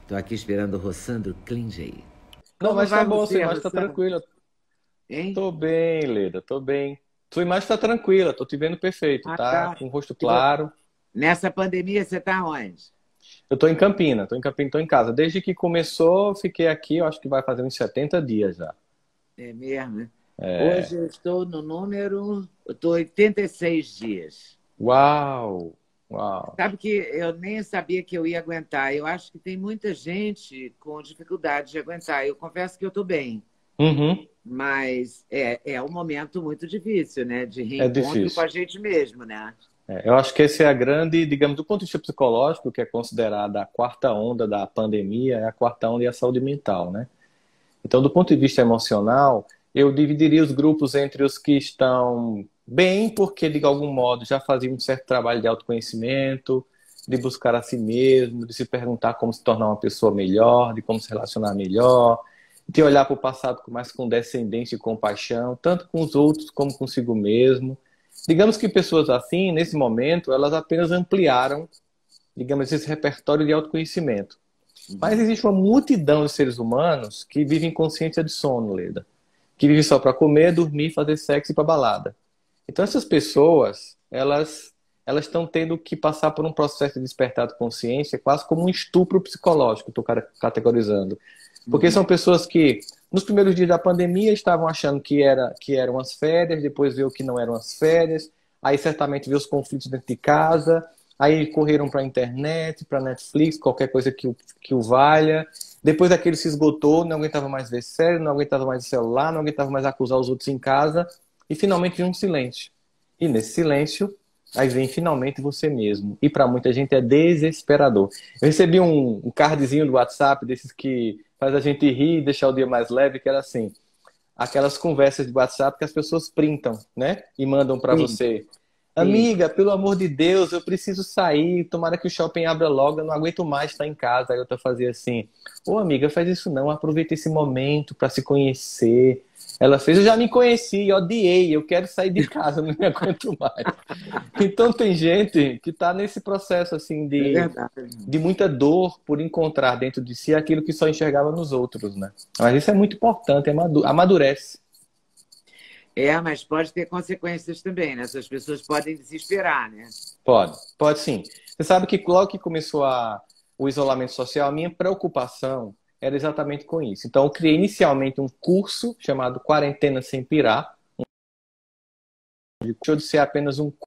Tô aqui esperando o Rossandro Klingey. Não, Como mas tá vai bom, sua você, imagem tá Rossandro? tranquila. Hein? Tô bem, Leda, tô bem. Sua imagem tá tranquila, tô te vendo perfeito, Ah, tá? tá. Com o rosto E vo- claro. Nessa pandemia, você tá onde? Eu tô em Campina, tô em casa. Desde que começou, fiquei aqui, eu acho que vai fazer uns 70 dias já. É mesmo, né? Hoje É. eu estou no número... Eu estou 86 dias. Uau! Uau! Sabe que eu nem sabia que eu ia aguentar. Eu acho que tem muita gente com dificuldade de aguentar. Eu confesso que eu estou bem, Uhum, mas é um momento muito difícil, né? De é reencontro com difícil. a gente mesmo, né? Eu acho que esse é a grande, digamos, do ponto de vista psicológico, que é considerada a quarta onda da pandemia, é a quarta onda e a saúde mental, né? Então, do ponto de vista emocional, eu dividiria os grupos entre os que estão bem, porque de algum modo já faziam um certo trabalho de autoconhecimento, de buscar a si mesmo, de se perguntar como se tornar uma pessoa melhor, de como se relacionar melhor, de olhar para o passado com mais condescendência e compaixão, tanto com os outros como consigo mesmo. Digamos que pessoas assim, nesse momento, elas apenas ampliaram, digamos, esse repertório de autoconhecimento. Mas Uhum. existe uma multidão de seres humanos que vivem consciência de sono, Leda. Que vivem só para comer, dormir, fazer sexo e ir para balada. Então essas pessoas, elas estão tendo que passar por um processo de despertar de consciência, quase como um estupro psicológico, estou categorizando. Porque Uhum. são pessoas que, nos primeiros dias da pandemia, estavam achando que eram as férias, depois viu que não eram as férias, aí certamente viu os conflitos dentro de casa, aí correram para a internet, para Netflix, qualquer coisa que o valha. Depois daquele se esgotou, não aguentava mais ver série, não aguentava mais o celular, não aguentava mais acusar os outros em casa, e finalmente vem um silêncio. E nesse silêncio, aí vem finalmente você mesmo. E para muita gente é desesperador. Eu recebi um cardzinho do WhatsApp, desses que faz a gente rir e deixar o dia mais leve, que era assim, aquelas conversas de WhatsApp que as pessoas printam, né? E mandam para Sim, você. sim. Amiga, pelo amor de Deus, eu preciso sair. Tomara que o shopping abra logo. Eu não aguento mais estar em casa. Aí eu tô fazendo assim: Ô amiga, faz isso não. Aproveita esse momento para se conhecer. Ela fez: Eu já me conheci, odiei. Eu quero sair de casa, não me aguento mais. Então tem gente que está nesse processo assim É verdade. de muita dor por encontrar dentro de si aquilo que só enxergava nos outros, né? Mas isso é muito importante, amadurece. É, mas pode ter consequências também, né? Essas pessoas podem desesperar, né? Pode, pode sim. Você sabe que logo que começou o isolamento social, a minha preocupação era exatamente com isso. Então, eu criei inicialmente um curso chamado Quarentena Sem Pirar. Deixou de ser apenas um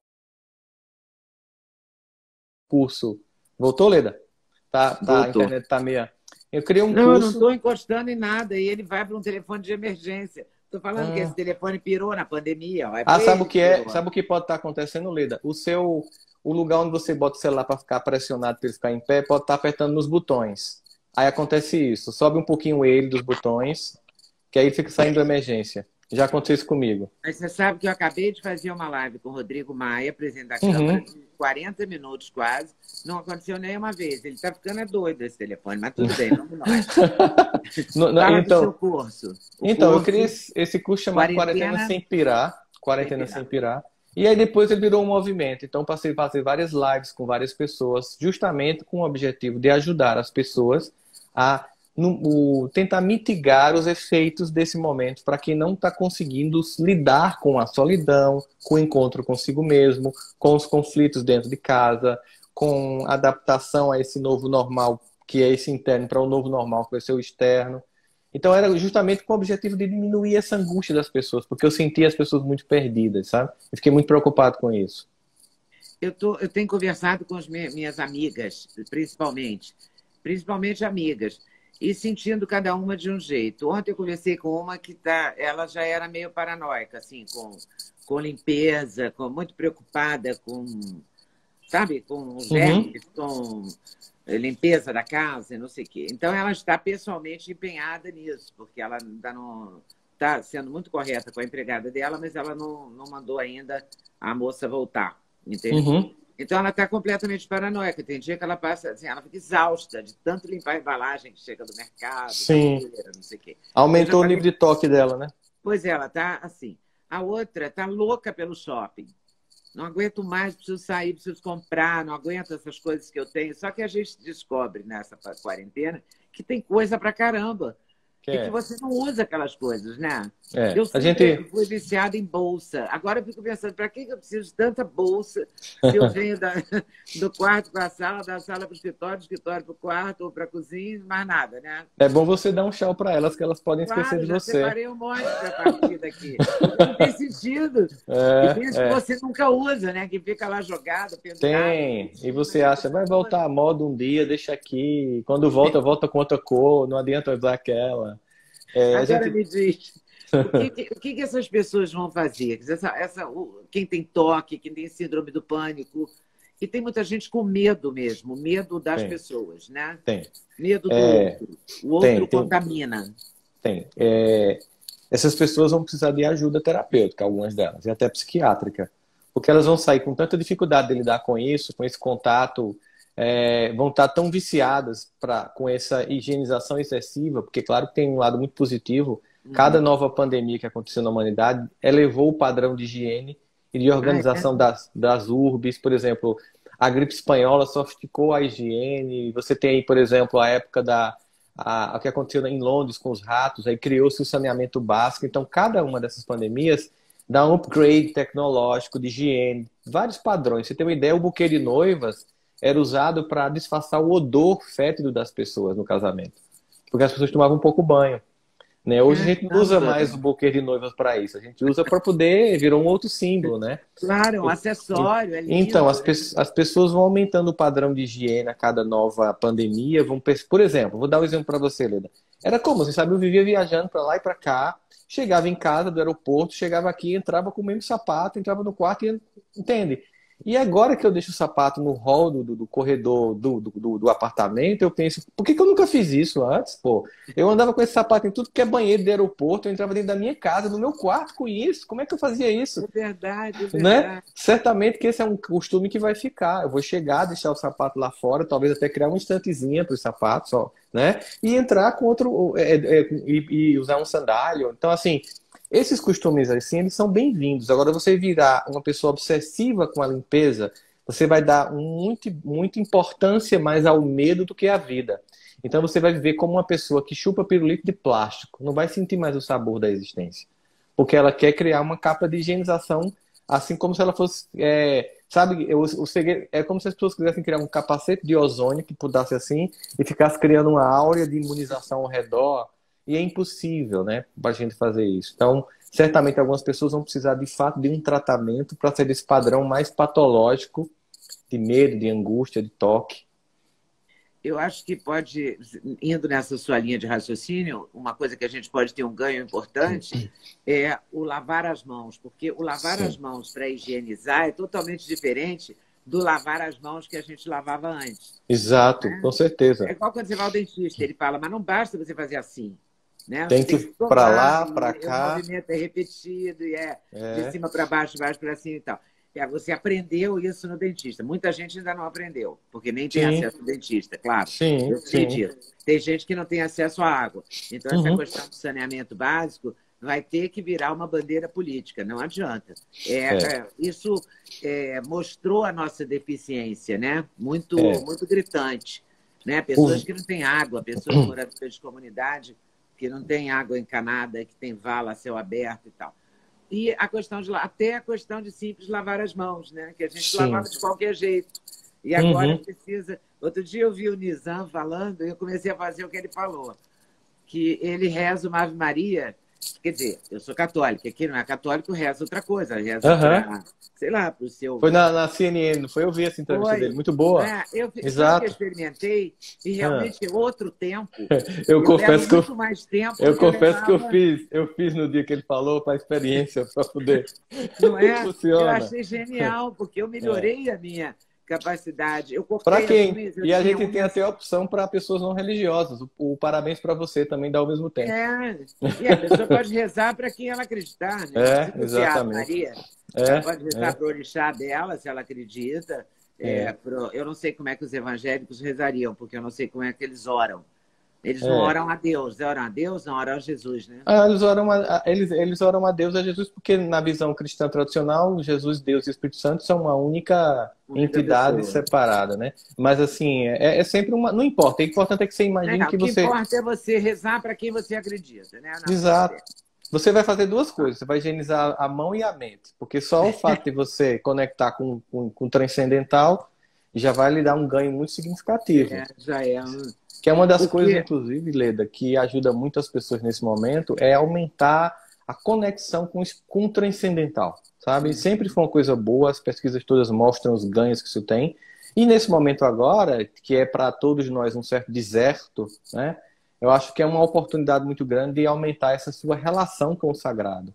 curso. Voltou, Leda? A Voltou. internet tá meia. Eu criei um Não, eu não curso. estou encostando em nada. E ele vai para um telefone de emergência. Estou falando que esse Hum, telefone pirou na pandemia. Ó. É Ah, para sabe o ele que que é? pirou. Sabe o que pode estar acontecendo, Leda? O lugar onde você bota o celular para ficar pressionado para ele ficar em pé, pode estar apertando nos botões. Aí acontece isso. Sobe um pouquinho ele dos botões, que aí fica saindo emergência. Já aconteceu isso comigo. Mas você sabe que eu acabei de fazer uma live com o Rodrigo Maia, presidente da Câmara, Uhum. de 40 minutos quase. Não aconteceu nem uma vez. Ele está ficando doido esse telefone, mas tudo bem, vamos nós. Fala do seu Então, curso. O eu criei curso esse curso chamado Quarentena Quarentena Sem Pirar, Sem Quarentena Sem Pirar. Pirar. E aí depois ele virou um movimento. Então passei a fazer várias lives com várias pessoas, justamente com o objetivo de ajudar as pessoas a tentar mitigar os efeitos desse momento para quem não está conseguindo lidar com a solidão, com o encontro consigo mesmo, com os conflitos dentro de casa, com a adaptação a esse novo normal, que é esse interno, para o novo normal, que vai ser o externo. Então era justamente com o objetivo de diminuir essa angústia das pessoas, porque eu sentia as pessoas muito perdidas, sabe? Eu fiquei muito preocupado com isso. Eu tenho conversado com as minhas amigas, principalmente amigas, e sentindo cada uma de um jeito. Ontem eu conversei com uma que ela já era meio paranoica, assim, com limpeza, muito preocupada com, sabe, com os Uhum. germes, com limpeza da casa, e não sei o quê. Então ela está pessoalmente empenhada nisso, porque ela ainda não está sendo muito correta com a empregada dela, mas ela não mandou ainda a moça voltar, entende? Uhum. Então ela está completamente paranoica. Tem dia que ela passa, assim, ela fica exausta de tanto limpar a embalagem que chega do mercado, da Sim. feira, não sei o quê. Eu já Aumentou o nível falei, de toque dela, né? pois é, ela está assim. A outra está louca pelo shopping. não aguento mais, preciso sair, preciso comprar, não aguento essas coisas que eu tenho. Só que a gente descobre nessa quarentena que tem coisa pra caramba e que você não usa aquelas coisas, né? Eu A sempre gente... fui viciada em bolsa. Agora eu fico pensando, para que eu preciso de tanta bolsa se eu venho do quarto para a sala, da sala para o escritório, do escritório para o quarto ou para a cozinha, mais nada, né? É bom você dar um tchau para elas, que elas podem esquecer Claro, de já você. separei um monte para partir daqui. Porque não tem sentido. E tem as que você nunca usa, né? Que fica lá jogado, pendurado, Tem. E bonitinho, você mas acha, você vai não usa. voltar a moda um dia, deixa aqui. Quando volta, volta com outra cor, não adianta usar aquela. A Agora gente... me diz, o que essas pessoas vão fazer? Quer dizer, quem tem toque, quem tem síndrome do pânico, e tem muita gente com medo mesmo, medo das Tem, pessoas, né? tem. Medo do É, outro. O outro tem, tem, contamina. tem. Essas pessoas vão precisar de ajuda terapêutica, algumas delas, e até psiquiátrica. Porque elas vão sair com tanta dificuldade de lidar com isso, com esse contato, vão estar tão viciadas com essa higienização excessiva, porque, claro, que tem um lado muito positivo. Cada Uhum. nova pandemia que aconteceu na humanidade elevou o padrão de higiene e de Ah, é? organização das urbes. Por exemplo, a gripe espanhola sofisticou a higiene. Você tem aí, por exemplo, a época o que aconteceu em Londres com os ratos, aí criou-se o saneamento básico. Então, cada uma dessas pandemias dá um upgrade tecnológico de higiene, vários padrões. Você tem uma ideia, o buquê de noivas era usado para disfarçar o odor fétido das pessoas no casamento, porque as pessoas tomavam um pouco banho. Né? Hoje a gente não usa Caramba! mais o buquê de noivas para isso, a gente usa para poder, virou um outro símbolo, né? Claro, é um acessório, é Então, lindo, né? as pessoas vão aumentando o padrão de higiene a cada nova pandemia. Por exemplo, vou dar um exemplo para você, Leda. Era como, você sabe, eu vivia viajando para lá e para cá, chegava em casa do aeroporto, chegava aqui, entrava com o mesmo sapato, entrava no quarto e entende? E agora que eu deixo o sapato no hall do corredor do apartamento, eu penso, por que eu nunca fiz isso antes, pô? Eu andava com esse sapato em tudo que é banheiro do aeroporto, eu entrava dentro da minha casa, no meu quarto com isso, como é que eu fazia isso? É verdade, é Né? verdade. Certamente que esse é um costume que vai ficar. Eu vou chegar, deixar o sapato lá fora, talvez até criar uma estantezinha para os sapatos, ó, né? E entrar com outro e usar um sandálio. Então, assim, esses costumes assim, eles são bem-vindos. Agora, você virar uma pessoa obsessiva com a limpeza, você vai dar muita importância mais ao medo do que à vida. Então, você vai viver como uma pessoa que chupa pirulito de plástico, não vai sentir mais o sabor da existência, porque ela quer criar uma capa de higienização. Assim como se ela fosse. Sabe, o segredo, é como se as pessoas quisessem criar um capacete de ozônio que pudesse assim e ficasse criando uma áurea de imunização ao redor. E é impossível, né, para a gente fazer isso. Então, certamente algumas pessoas vão precisar de fato de um tratamento para ser esse padrão mais patológico de medo, de angústia, de toque. Eu acho que pode, indo nessa sua linha de raciocínio, uma coisa que a gente pode ter um ganho importante é o lavar as mãos, porque o lavar as Sim, mãos para higienizar é totalmente diferente do lavar as mãos que a gente lavava antes. exato, Né? com É certeza. igual quando você vai ao dentista, ele fala, mas não basta você fazer assim. Né? Tem Você que tem que ir para escovar, lá, para e o cá. movimento é repetido, e é de É, cima para baixo, de baixo para cima e tal. Você aprendeu isso no dentista. Muita gente ainda não aprendeu, porque nem tem sim, acesso ao dentista, claro. sim, Eu sei sim. disso. Tem gente que não tem acesso à água. Então, essa Uhum. questão do saneamento básico vai ter que virar uma bandeira política, não adianta. É, Isso mostrou a nossa deficiência, né? Muito, é. muito gritante. Né? Pessoas O- que não têm água, pessoas moradoras de comunidade que não têm água encanada, que tem vala a céu aberto e tal. E a questão até a questão de simples lavar as mãos, né? Que a gente lavava Sim. de qualquer jeito. E agora Uhum. precisa. Outro dia eu vi o Nizam falando e eu comecei a fazer o que ele falou, que ele reza uma Ave Maria. Quer dizer, eu sou católica, aqui não é católico, reza outra coisa, reza Aham. para, sei lá, para o seu. Foi na CNN, não foi? Eu vi essa entrevista dele, Foi. muito Não boa. é? Sabe que eu Exato. experimentei e Ah. realmente é outro tempo. Eu Eu levo confesso que muito mais tempo do eu que eu confesso que levava. eu fiz no dia que ele falou para experiência, para poder. Não é? Eu Funciona. achei genial, porque eu É. melhorei a minha capacidade. Eu Para cortei as quem? unhas, eu E a tinha gente tem unhas. até a opção para pessoas não religiosas. O parabéns para você também dá ao mesmo tempo. E a pessoa pode rezar para quem ela acreditar, né? Não precisa ser a Ave Exatamente. Maria. Ela É, pode rezar é, para o orixá dela, se ela acredita. é. Eu não sei como é que os evangélicos rezariam, porque eu não sei como é que eles oram. Eles não oram a Deus, oram a Deus, não oram a Jesus, né? Eles oram a Deus, a Jesus, porque na visão cristã tradicional, Jesus, Deus e Espírito Santo são uma única entidade Pessoa. separada, né? Mas assim, é sempre uma. Não importa, o importante é que você imagine que O que você. importa é você rezar para quem você acredita, né? Exato. Você vai fazer duas coisas, você vai higienizar a mão e a mente, porque só o fato de você conectar com o transcendental já vai lhe dar um ganho muito significativo. Já é. Que é uma das coisas, inclusive, Leda, que ajuda muito as pessoas nesse momento, é aumentar a conexão com o transcendental, sabe? Sempre foi uma coisa boa, as pesquisas todas mostram os ganhos que isso tem. E nesse momento agora, que é para todos nós um certo deserto, né? Eu acho que é uma oportunidade muito grande de aumentar essa sua relação com o sagrado.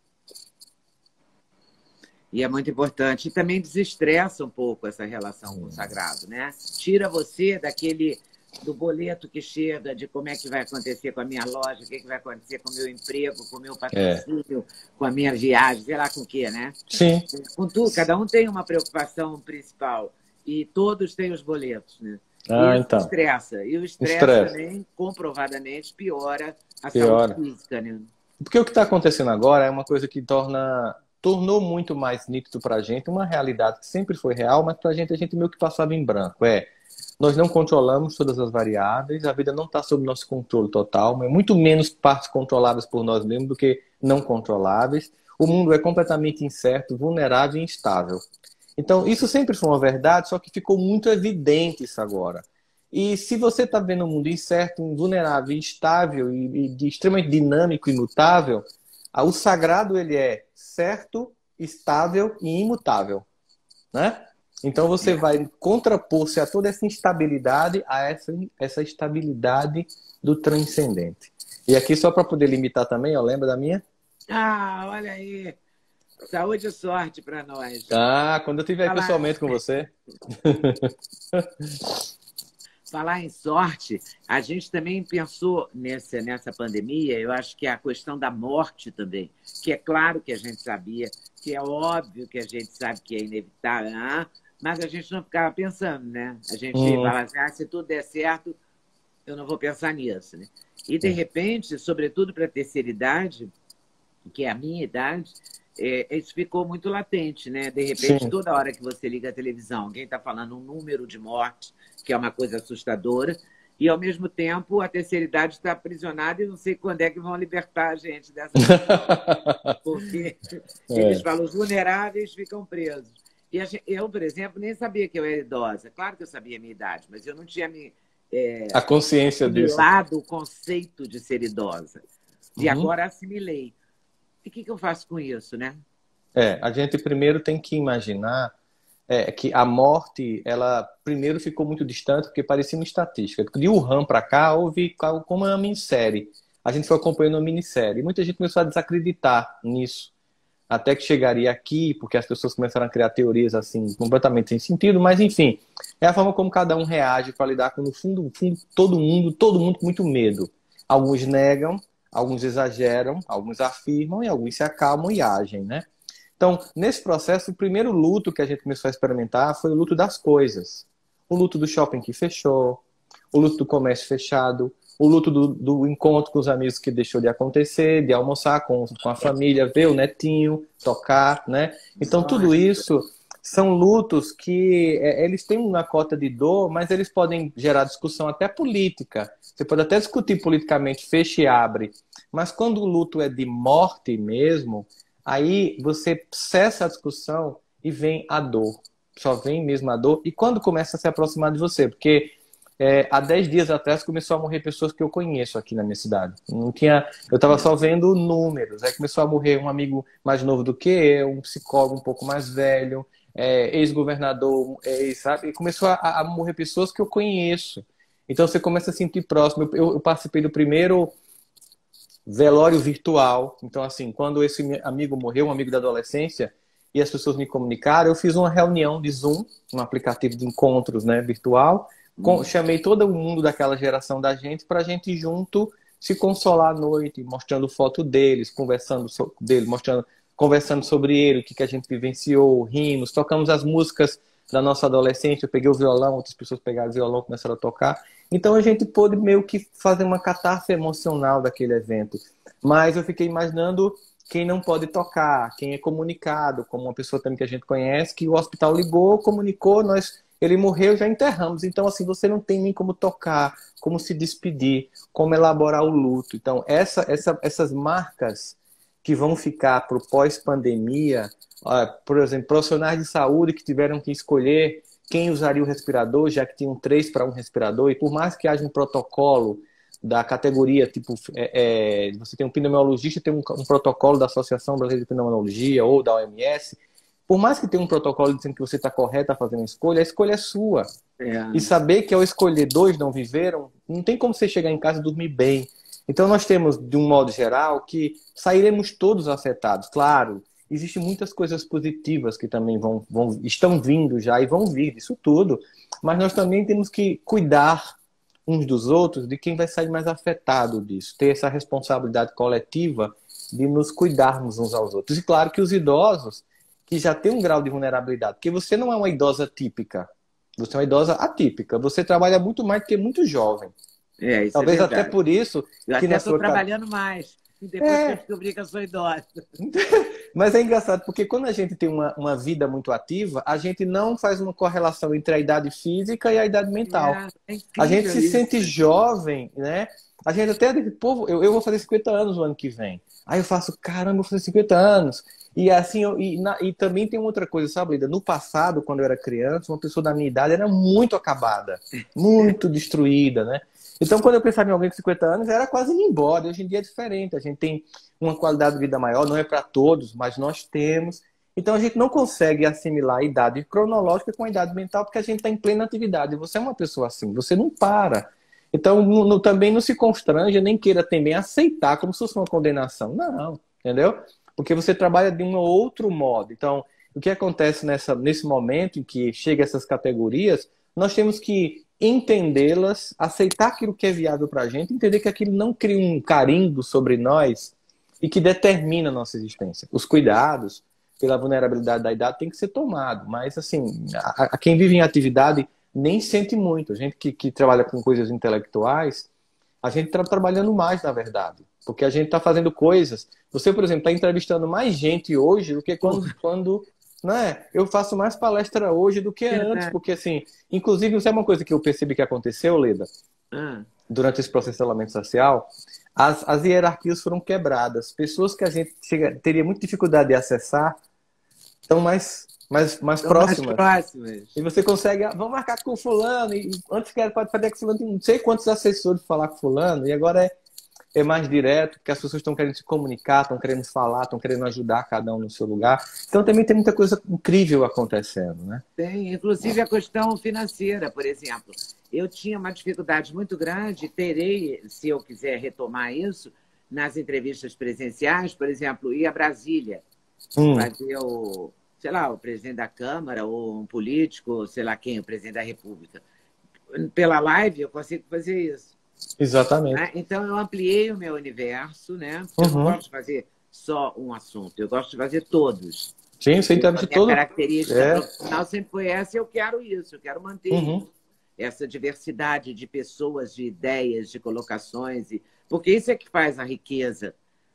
E é muito importante. E também desestressa um pouco essa relação com o sagrado, né? Tira você do boleto que chega, de como é que vai acontecer com a minha loja, o que vai acontecer com o meu emprego, com o meu patrocínio, com a minha viagem, sei lá com o quê, né? Sim. Com tudo, cada um tem uma preocupação principal e todos têm os boletos, né? Então. Estressa. E o estresse também, comprovadamente, piora a saúde física, né? Porque o que está acontecendo agora é uma coisa que tornou muito mais nítido para a gente uma realidade que sempre foi real, mas para a gente meio que passava em branco. Nós não controlamos todas as variáveis, a vida não está sob nosso controle total, mas muito menos partes controláveis por nós mesmos do que não controláveis. O mundo é completamente incerto, vulnerável e instável. Então, isso sempre foi uma verdade, só que ficou muito evidente isso agora. E se você está vendo um mundo incerto, vulnerável, instável e extremamente dinâmico e imutável, o sagrado ele é certo, estável e imutável, né? Então você vai contrapor-se a toda essa instabilidade, a essa estabilidade do transcendente. E aqui, só para poder limitar também, lembra da minha? Olha aí. Saúde e sorte para nós. Quando eu estiver pessoalmente com você. Falar em sorte, a gente também pensou nessa pandemia, eu acho que a questão da morte também, que é claro que a gente sabia, que é óbvio que a gente sabe que é inevitável, mas a gente não ficava pensando, né? A gente falava assim, se tudo der certo, eu não vou pensar nisso, né? E, de repente, sobretudo para a terceira idade, que é a minha idade, isso ficou muito latente, né? De repente, toda hora que você liga a televisão, alguém está falando um número de mortes, que é uma coisa assustadora, e, ao mesmo tempo, a terceira idade está aprisionada e não sei quando é que vão libertar a gente dessa prisão. Porque eles falam, os vulneráveis ficam presos. E eu, por exemplo, nem sabia que eu era idosa. Claro que eu sabia a minha idade, mas eu não tinha a consciência disso. Assimilado o conceito de ser idosa. E agora assimilei. E o que eu faço com isso, né? A gente primeiro tem que imaginar que a morte, ela primeiro ficou muito distante, porque parecia uma estatística. De Wuhan para cá, houve como uma minissérie. A gente foi acompanhando uma minissérie. E muita gente começou a desacreditar nisso. Até que chegaria aqui, porque as pessoas começaram a criar teorias assim, completamente sem sentido, mas enfim, é a forma como cada um reage para lidar com, no fundo, todo mundo com muito medo. Alguns negam, alguns exageram, alguns afirmam e alguns se acalmam e agem, né? Então, nesse processo, o primeiro luto que a gente começou a experimentar foi o luto das coisas. O luto do shopping que fechou, o luto do comércio fechado, o luto do encontro com os amigos que deixou de acontecer, de almoçar com a família, ver o netinho, tocar, né? Então, tudo isso são lutos que eles têm uma cota de dor, mas eles podem gerar discussão até política. Você pode até discutir politicamente, fecha e abre. Mas quando o luto é de morte mesmo, aí você cessa a discussão e vem a dor. Só vem mesmo a dor. E quando começa a se aproximar de você? Porque há 10 dias atrás começou a morrer pessoas que eu conheço aqui na minha cidade. Eu estava só vendo números. Aí começou a morrer um amigo mais novo do que eu, um psicólogo um pouco mais velho, ex-governador, sabe? E começou a morrer pessoas que eu conheço. Então você começa a se sentir próximo. Eu participei do primeiro velório virtual. Então, assim, quando esse amigo morreu, um amigo da adolescência, e as pessoas me comunicaram, eu fiz uma reunião de Zoom, um aplicativo de encontros, né, virtual. Chamei todo o mundo daquela geração da gente para a gente junto se consolar à noite, mostrando foto deles, conversando sobre ele, o que a gente vivenciou, rimos, tocamos as músicas da nossa adolescência. Eu peguei o violão, outras pessoas pegaram o violão, começaram a tocar. Então a gente pôde meio que fazer uma catarse emocional daquele evento. Mas eu fiquei imaginando quem não pode tocar, quem é comunicado, como uma pessoa também que a gente conhece, que o hospital ligou, comunicou, ele morreu, já enterramos. Então, assim, você não tem nem como tocar, como se despedir, como elaborar o luto. Então, essas marcas que vão ficar para o pós-pandemia, por exemplo, profissionais de saúde que tiveram que escolher quem usaria o respirador, já que tinham 3 para 1 respirador, e por mais que haja um protocolo da categoria, tipo, você tem um pneumologista, tem um protocolo da Associação Brasileira de Pneumologia ou da OMS, por mais que tenha um protocolo dizendo que você está correto a fazer uma escolha, a escolha é sua. E saber que ao escolher 2 não viveram, não tem como você chegar em casa e dormir bem. Então nós temos, de um modo geral, que sairemos todos afetados. Claro, existem muitas coisas positivas que também estão vindo já e vão vir, isso tudo. Mas nós também temos que cuidar uns dos outros, de quem vai sair mais afetado disso. Ter essa responsabilidade coletiva de nos cuidarmos uns aos outros. E claro que os idosos, que já têm um grau de vulnerabilidade, porque você não é uma idosa típica, você é uma idosa atípica. Você trabalha muito mais do que muito jovem. Isso talvez é até por isso eu que até estou trabalhando mais, depois que eu descobri que eu sou idosa. Mas é engraçado, porque quando a gente tem uma vida muito ativa, a gente não faz uma correlação entre a idade física e a idade mental. A gente se sente jovem, né? A gente até diz, pô, eu vou fazer 50 anos no ano que vem. Aí eu faço, caramba, eu vou fazer 50 anos. E assim, e também tem outra coisa, sabe, Lida? No passado, quando eu era criança, uma pessoa da minha idade era muito acabada, muito destruída, né? Então, quando eu pensava em alguém com 50 anos, era quase indo embora. Hoje em dia é diferente. A gente tem uma qualidade de vida maior, não é para todos, mas nós temos. Então, a gente não consegue assimilar a idade cronológica com a idade mental, porque a gente está em plena atividade. Você é uma pessoa assim, você não para. Então, também não se constranja, nem queira também aceitar como se fosse uma condenação. Não, entendeu? Porque você trabalha de um outro modo. Então, o que acontece nesse momento em que chega essas categorias, nós temos que entendê-las, aceitar aquilo que é viável para a gente, entender que aquilo não cria um carimbo sobre nós e que determina a nossa existência. Os cuidados pela vulnerabilidade da idade tem que ser tomado, mas assim, a quem vive em atividade nem sente muito. A gente que trabalha com coisas intelectuais, a gente está trabalhando mais, na verdade, porque a gente está fazendo coisas. Você, por exemplo, está entrevistando mais gente hoje do que quando né? Eu faço mais palestra hoje do que antes, porque assim, inclusive, isso é uma coisa que eu percebi que aconteceu, Leda, durante esse processo de isolamento social, as hierarquias foram quebradas. Pessoas que a gente teria muita dificuldade de acessar estão mais próximas. E você consegue, vamos marcar com fulano, e antes que era para fazer com fulano, tem não sei quantos assessores falar com fulano, e agora é mais direto, porque as pessoas estão querendo se comunicar, estão querendo falar, estão querendo ajudar cada um no seu lugar. Então também tem muita coisa incrível acontecendo, né? Tem, inclusive a questão financeira, por exemplo. Eu tinha uma dificuldade muito grande, terei, se eu quiser retomar isso, nas entrevistas presenciais, por exemplo, ir a Brasília, fazer sei lá, o presidente da Câmara, ou um político, sei lá quem, o presidente da República. Pela live eu consigo fazer isso. Exatamente. Então, eu ampliei o meu universo, né? Eu não gosto de fazer só um assunto, eu gosto de fazer todos. Sim, você entende de todo. A característica profissional sempre foi essa, e eu quero isso, eu quero manter essa diversidade de pessoas, de ideias, de colocações, porque isso é que faz a riqueza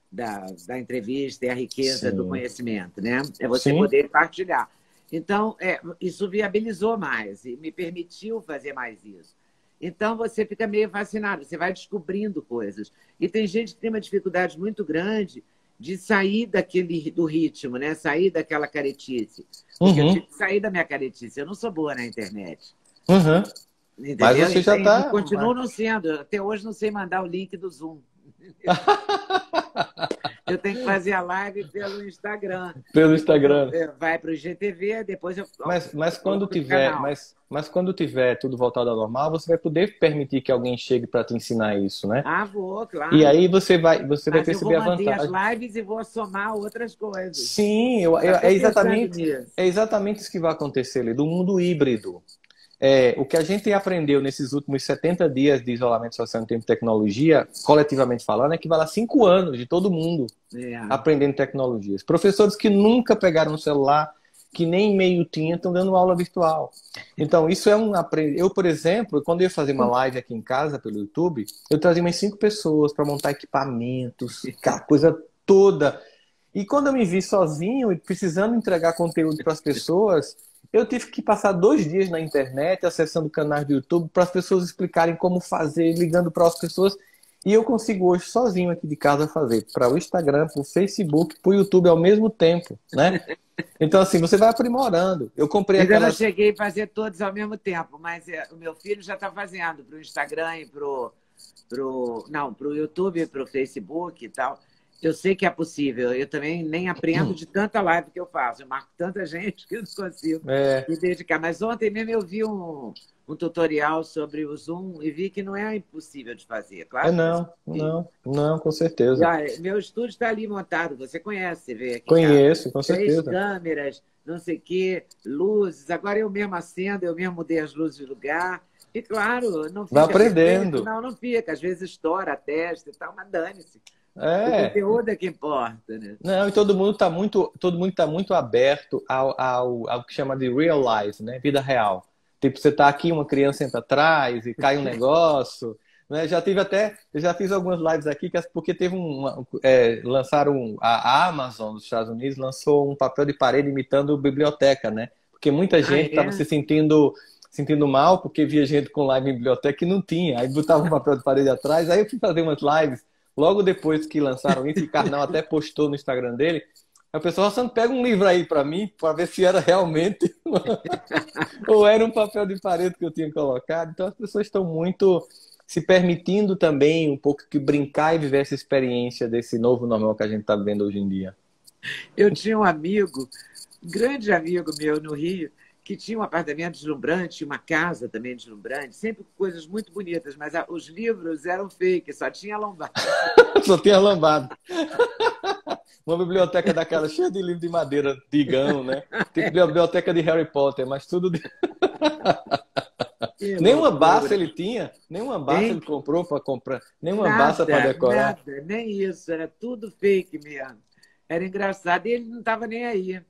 da entrevista e a riqueza do conhecimento, né? É você poder partilhar. Então, isso viabilizou mais e me permitiu fazer mais isso. Então, você fica meio fascinado, você vai descobrindo coisas. E tem gente que tem uma dificuldade muito grande de sair do ritmo, né? Sair daquela caretice. Porque eu tive que sair da minha caretice. Eu não sou boa na internet. Entendeu? Mas você já está... Continuo não sendo. Até hoje não sei mandar o link do Zoom. Eu tenho que fazer a live pelo Instagram. Pelo Instagram. Vai para o IGTV, depois eu... Mas quando tiver, mas quando tiver tudo voltado ao normal, você vai poder permitir que alguém chegue para te ensinar isso, né? Vou, claro. E aí você vai perceber a vantagem. Eu vou manter as lives e vou somar outras coisas. Sim, é exatamente isso que vai acontecer, Lê, do mundo híbrido. O que a gente aprendeu nesses últimos 70 dias de isolamento social em tempo de tecnologia, coletivamente falando, equivale a 5 anos de todo mundo aprendendo tecnologias. Professores que nunca pegaram um celular, que nem e-mail tinha, estão dando aula virtual. Então, isso é um aprendizado. Eu, por exemplo, quando eu ia fazer uma live aqui em casa pelo YouTube, eu trazia umas 5 pessoas para montar equipamentos, aquela coisa toda. E quando eu me vi sozinho e precisando entregar conteúdo para as pessoas, eu tive que passar 2 dias na internet, acessando canais do YouTube, para as pessoas explicarem como fazer, ligando para as pessoas. E eu consigo hoje, sozinho aqui de casa, fazer para o Instagram, para o Facebook, para o YouTube ao mesmo tempo, né? Então, assim, você vai aprimorando. Eu comprei Ainda não aquelas... cheguei a fazer todos ao mesmo tempo, mas o meu filho já está fazendo para o Instagram e para o YouTube, para o Facebook e tal. Eu sei que é possível. Eu também nem aprendo de tanta live que eu faço. Eu marco tanta gente que eu não consigo me dedicar. Mas ontem mesmo eu vi um tutorial sobre o Zoom e vi que não é impossível de fazer. Claro que você não, com e, certeza. olha, meu estúdio está ali montado, você conhece, você vê aqui em casa. Conheço, com 3 certeza. câmeras, não sei o quê, luzes. Agora eu mesmo acendo, eu mesmo mudei as luzes de lugar. E claro, não Vai fica perfeito, aprendendo. não fica. Às vezes estoura a testa e tal, mas dane-se. O É. conteúdo é que importa, né? Não, e todo mundo tá muito aberto ao que chama de real life, né? Vida real. Tipo, você tá aqui, uma criança entra atrás e cai um negócio, né? Eu já fiz algumas lives aqui, porque teve a Amazon dos Estados Unidos lançou um papel de parede imitando biblioteca, né? Porque muita Ah, gente estava é? se sentindo mal porque via gente com live em biblioteca e não tinha. Aí botava um papel de parede atrás, aí eu fui fazer umas lives logo depois que lançaram isso, e Karnal até postou no Instagram dele. Aí o pessoal, você não pega um livro aí para mim, para ver se era realmente ou era um papel de parede que eu tinha colocado. Então as pessoas estão muito se permitindo também um pouco que brincar e viver essa experiência desse novo normal que a gente está vivendo hoje em dia. Eu tinha um amigo, um grande amigo meu no Rio, que tinha um apartamento deslumbrante, uma casa também deslumbrante, sempre com coisas muito bonitas, mas os livros eram fake, só tinha lombada. Só tinha lambado. Uma biblioteca daquela cheia de livro de madeira, digão, né? Tipo de biblioteca de Harry Potter, mas tudo de... Nenhuma Barça ele tinha, nenhuma Barça ele comprou para comprar, nenhuma Barça para decorar. Nada, nem isso, era tudo fake mesmo. Era engraçado e ele não estava nem aí.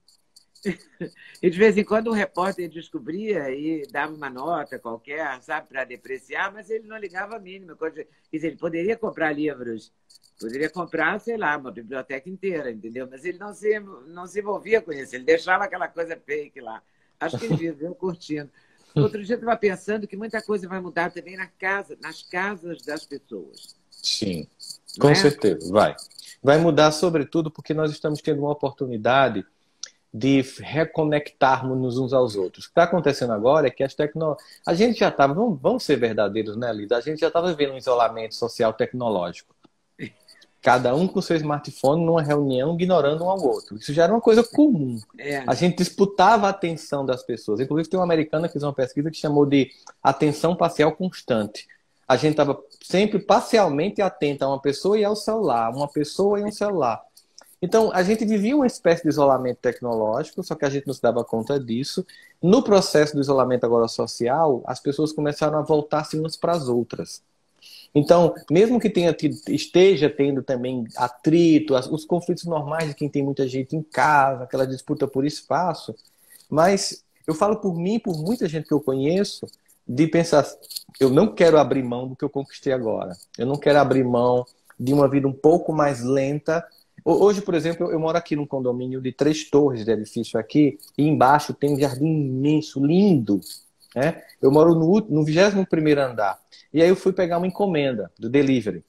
E de vez em quando um repórter descobria e dava uma nota qualquer, sabe, para depreciar, mas ele não ligava a mínima. Quer dizer, ele poderia comprar livros, poderia comprar, sei lá, uma biblioteca inteira, entendeu? Mas ele não se envolvia com isso, ele deixava aquela coisa fake lá. Acho que ele viveu curtindo. Outro dia eu estava pensando que muita coisa vai mudar também nas casas das pessoas. Sim, Não com é? certeza, vai. Vai mudar sobretudo porque nós estamos tendo uma oportunidade de reconectarmos uns aos outros. O que está acontecendo agora é que a gente já estava, vamos ser verdadeiros, né, Lida? A gente já estava vivendo um isolamento social tecnológico. Cada um com seu smartphone numa reunião, ignorando um ao outro. Isso já era uma coisa comum. A gente disputava a atenção das pessoas. Inclusive, tem uma americana que fez uma pesquisa que chamou de atenção parcial constante. A gente estava sempre parcialmente atento a uma pessoa e ao celular, uma pessoa e um celular. Então, a gente vivia uma espécie de isolamento tecnológico, só que a gente não se dava conta disso. No processo do isolamento agora social, as pessoas começaram a voltar-se umas para as outras. Então, mesmo que esteja tendo também atrito, os conflitos normais de quem tem muita gente em casa, aquela disputa por espaço, mas eu falo por mim, por muita gente que eu conheço, de pensar, eu não quero abrir mão do que eu conquistei agora. Eu não quero abrir mão de uma vida um pouco mais lenta. Hoje, por exemplo, eu moro aqui num condomínio de 3 torres de edifício aqui, e embaixo tem um jardim imenso, lindo. Né? Eu moro no 21º andar. E aí eu fui pegar uma encomenda do delivery.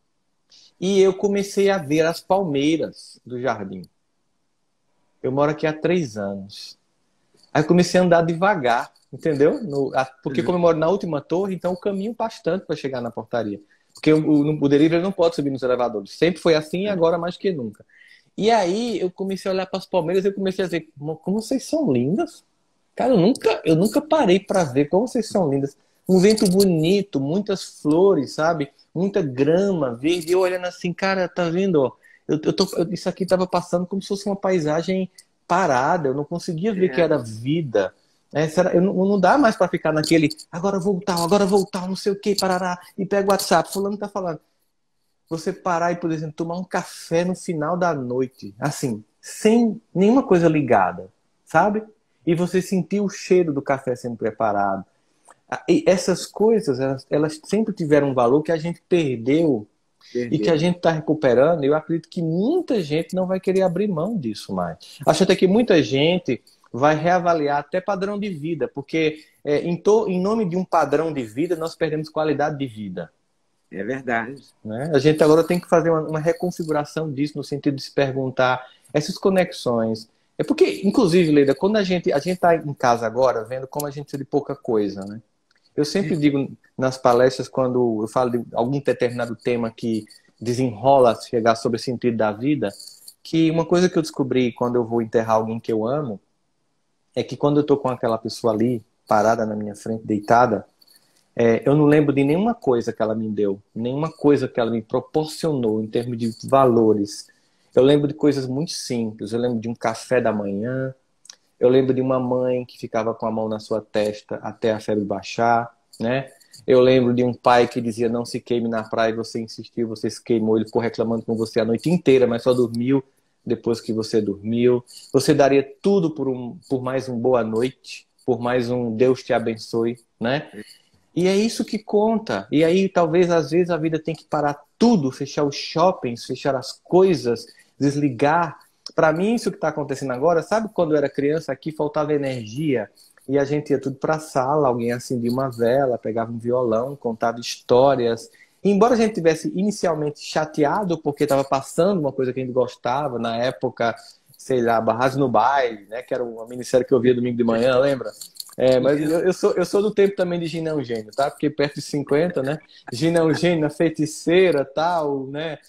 E eu comecei a ver as palmeiras do jardim. Eu moro aqui há 3 anos. Aí eu comecei a andar devagar, entendeu? Porque como eu moro na última torre, então eu caminho bastante para chegar na portaria. Porque o delivery não pode subir nos elevadores. Sempre foi assim e agora mais que nunca. E aí eu comecei a olhar para as palmeiras e eu comecei a dizer, como vocês são lindas. Cara, eu nunca parei para ver como vocês são lindas. Um vento bonito, muitas flores, sabe? Muita grama verde. Eu olhando assim, cara, tá vendo? Ó, isso aqui tava passando como se fosse uma paisagem parada. Eu não conseguia ver que era vida. Não dá mais para ficar naquele agora voltar, não sei o que, parará. E pega o WhatsApp, fulano tá falando. Você parar e, por exemplo, tomar um café no final da noite, assim, sem nenhuma coisa ligada. sabe? E você sentir o cheiro do café sendo preparado. E essas coisas, elas sempre tiveram um valor que a gente perdeu e que a Perdeu. gente está recuperando. Eu acredito que muita gente não vai querer abrir mão disso mais. Acho até que muita gente vai reavaliar até padrão de vida, porque em nome de um padrão de vida, nós perdemos qualidade de vida. É verdade. Né? A gente agora tem que fazer uma reconfiguração disso, no sentido de se perguntar essas conexões. É porque, inclusive, Leida, quando a gente está em casa agora, vendo como a gente precisa de pouca coisa, né? Eu sempre digo nas palestras, quando eu falo de algum determinado tema que desenrola chegar sobre o sentido da vida, que uma coisa que eu descobri quando eu vou enterrar alguém que eu amo, é que quando eu estou com aquela pessoa ali, parada na minha frente, deitada, eu não lembro de nenhuma coisa que ela me deu, nenhuma coisa que ela me proporcionou em termos de valores. Eu lembro de coisas muito simples. Eu lembro de um café da manhã. Eu lembro de uma mãe que ficava com a mão na sua testa até a febre baixar, né? Eu lembro de um pai que dizia não se queime na praia, você insistiu, você se queimou, ele ficou reclamando com você a noite inteira, mas só dormiu depois que você dormiu. Você daria tudo por mais um boa noite, por mais um Deus te abençoe, né? E é isso que conta. E aí, talvez, às vezes, a vida tem que parar tudo, fechar os shoppings, fechar as coisas, desligar. Para mim, isso que está acontecendo agora, sabe quando eu era criança, aqui faltava energia e a gente ia tudo para a sala, alguém acendia uma vela, pegava um violão, contava histórias. E embora a gente tivesse inicialmente chateado porque estava passando uma coisa que a gente gostava, na época, sei lá, Barrados no Baile, né, que era uma minissérie que eu via domingo de manhã, lembra? Mas eu sou do tempo também de Ginão Gênio, tá? Porque perto de 50, né? Ginão Gênio, a feiticeira, tal, né?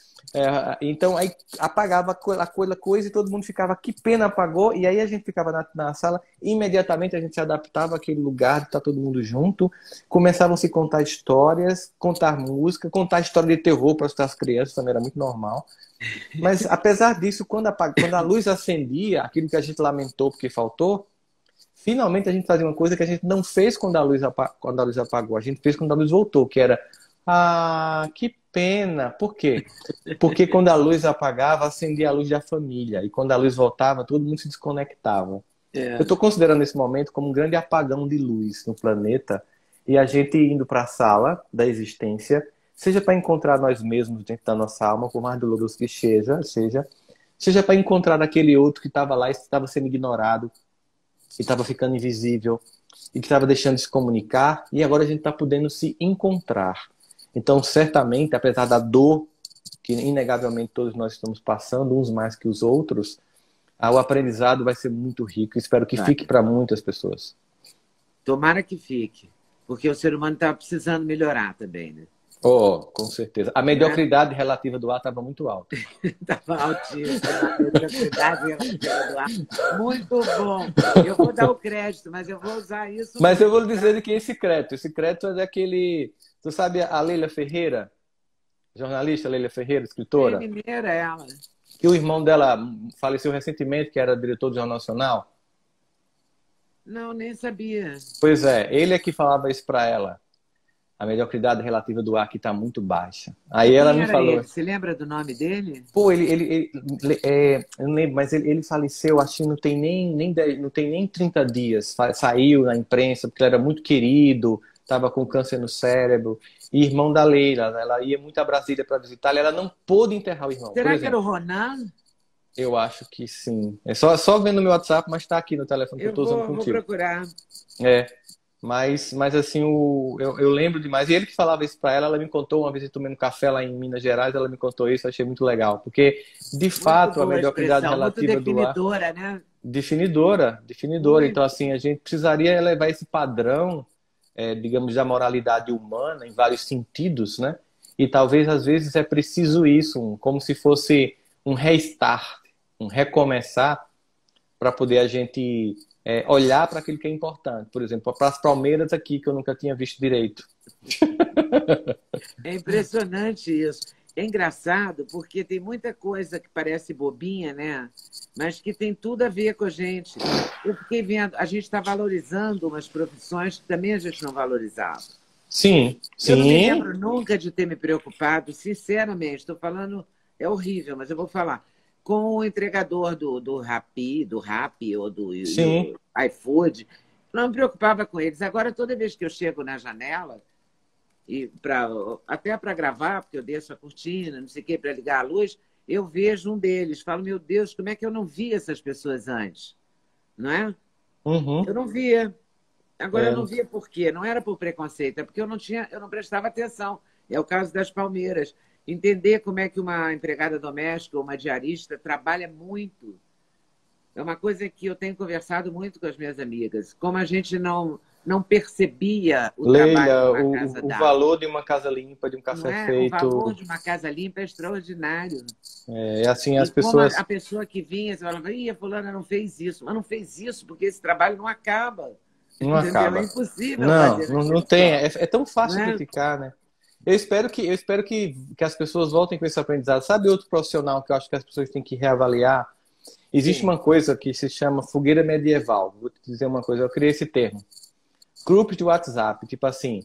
Então aí apagava aquela coisa e todo mundo ficava, que pena, apagou. E aí a gente ficava na sala, imediatamente a gente se adaptava àquele lugar, de estar todo mundo junto. Começavam a se contar histórias, contar música, contar história de terror para as crianças, também era muito normal. Mas apesar disso, quando a luz acendia, aquilo que a gente lamentou porque faltou, finalmente a gente fazia uma coisa que a gente não fez quando a luz apagou. A gente fez quando a luz voltou, que era, que pena. Por quê? Porque quando a luz apagava, acendia a luz da família. E quando a luz voltava, todo mundo se desconectava. Eu estou considerando esse momento como um grande apagão de luz no planeta. E a gente indo para a sala da existência, seja para encontrar nós mesmos dentro da nossa alma, por mais doloroso que seja para encontrar aquele outro que estava lá e estava sendo ignorado, que estava ficando invisível e que estava deixando de se comunicar, e agora a gente está podendo se encontrar. Então, certamente, apesar da dor que inegavelmente todos nós estamos passando, uns mais que os outros, o aprendizado vai ser muito rico. Espero que fique para muitas pessoas. Tomara que fique, porque o ser humano está precisando melhorar também, né? Com certeza. A mediocridade relativa do ar estava muito alta. Estava altíssima. A mediocridade relativa do ar. Muito bom. Eu vou dar o crédito, mas eu vou usar isso. Mas eu vou lhe dizer que esse crédito é daquele... Tu sabe a Leila Ferreira? Jornalista Leila Ferreira, escritora? É mineira ela. Que o irmão dela faleceu recentemente, que era diretor do Jornal Nacional. Não, nem sabia. Pois é, ele é que falava isso para ela. A mediocridade relativa do ar que está muito baixa. Aí ela me falou... Ele? Você lembra do nome dele? Pô, eu não lembro, mas ele faleceu, acho que não tem nem 30 dias. Saiu na imprensa, porque ele era muito querido, estava com câncer no cérebro. E irmão da Leila, ela ia muito a Brasília para visitar, ela não pôde enterrar o irmão. Será que era o Ronan? Eu acho que sim. É só vendo no meu WhatsApp, mas está aqui no telefone que eu estou usando contigo. Vou procurar. Mas assim, eu lembro demais. E ele que falava isso para ela, ela me contou uma vez eu tomei um café lá em Minas Gerais, ela me contou isso, eu achei muito legal. Porque, de fato, a mediocridade relativa do ar... Definidora, né? Definidora. Então, assim, a gente precisaria elevar esse padrão, digamos, da moralidade humana em vários sentidos, né? E talvez, às vezes, é preciso isso, como se fosse um restart, um recomeçar, para poder a gente... olhar para aquilo que é importante. Por exemplo, para as palmeiras aqui, que eu nunca tinha visto direito. É impressionante isso. É engraçado, porque tem muita coisa que parece bobinha, né? Mas que tem tudo a ver com a gente. Eu fiquei vendo, a gente está valorizando umas profissões que também a gente não valorizava. Sim. Eu não me lembro nunca de ter me preocupado, sinceramente. Estou falando, é horrível, mas eu vou falar. com o entregador do Rappi ou do Sim. iFood. Não me preocupava com eles. Agora, toda vez que eu chego na janela, e até para gravar, porque eu desço a cortina, não sei o quê, para ligar a luz, eu vejo um deles. Falo, meu Deus, como é que eu não vi essas pessoas antes? Não é? Uhum. Eu não via. Agora, eu É, não via por quê? Não era por preconceito, é porque eu não prestava atenção. É o caso das palmeiras. Entender como é que uma empregada doméstica ou uma diarista trabalha muito. É uma coisa que eu tenho conversado muito com as minhas amigas. Como a gente não percebia o trabalho Leila, numa casa o dava. valor de uma casa limpa, de um Não café é? O valor feito, de uma casa limpa é extraordinário. é assim, as E como a pessoas pessoa que vinha, você falava, ih, a fulana não fez isso. Mas não fez isso porque esse trabalho não acaba. não Entendeu? É acaba. impossível Não, fazer não, não naquele tem. só. É tão Não fácil é? criticar, né? Eu espero que as pessoas voltem com esse aprendizado. Sabe outro profissional que eu acho que as pessoas têm que reavaliar? Existe Sim. uma coisa que se chama fogueira medieval. Vou te dizer uma coisa, eu criei esse termo. Grupos de WhatsApp, tipo assim,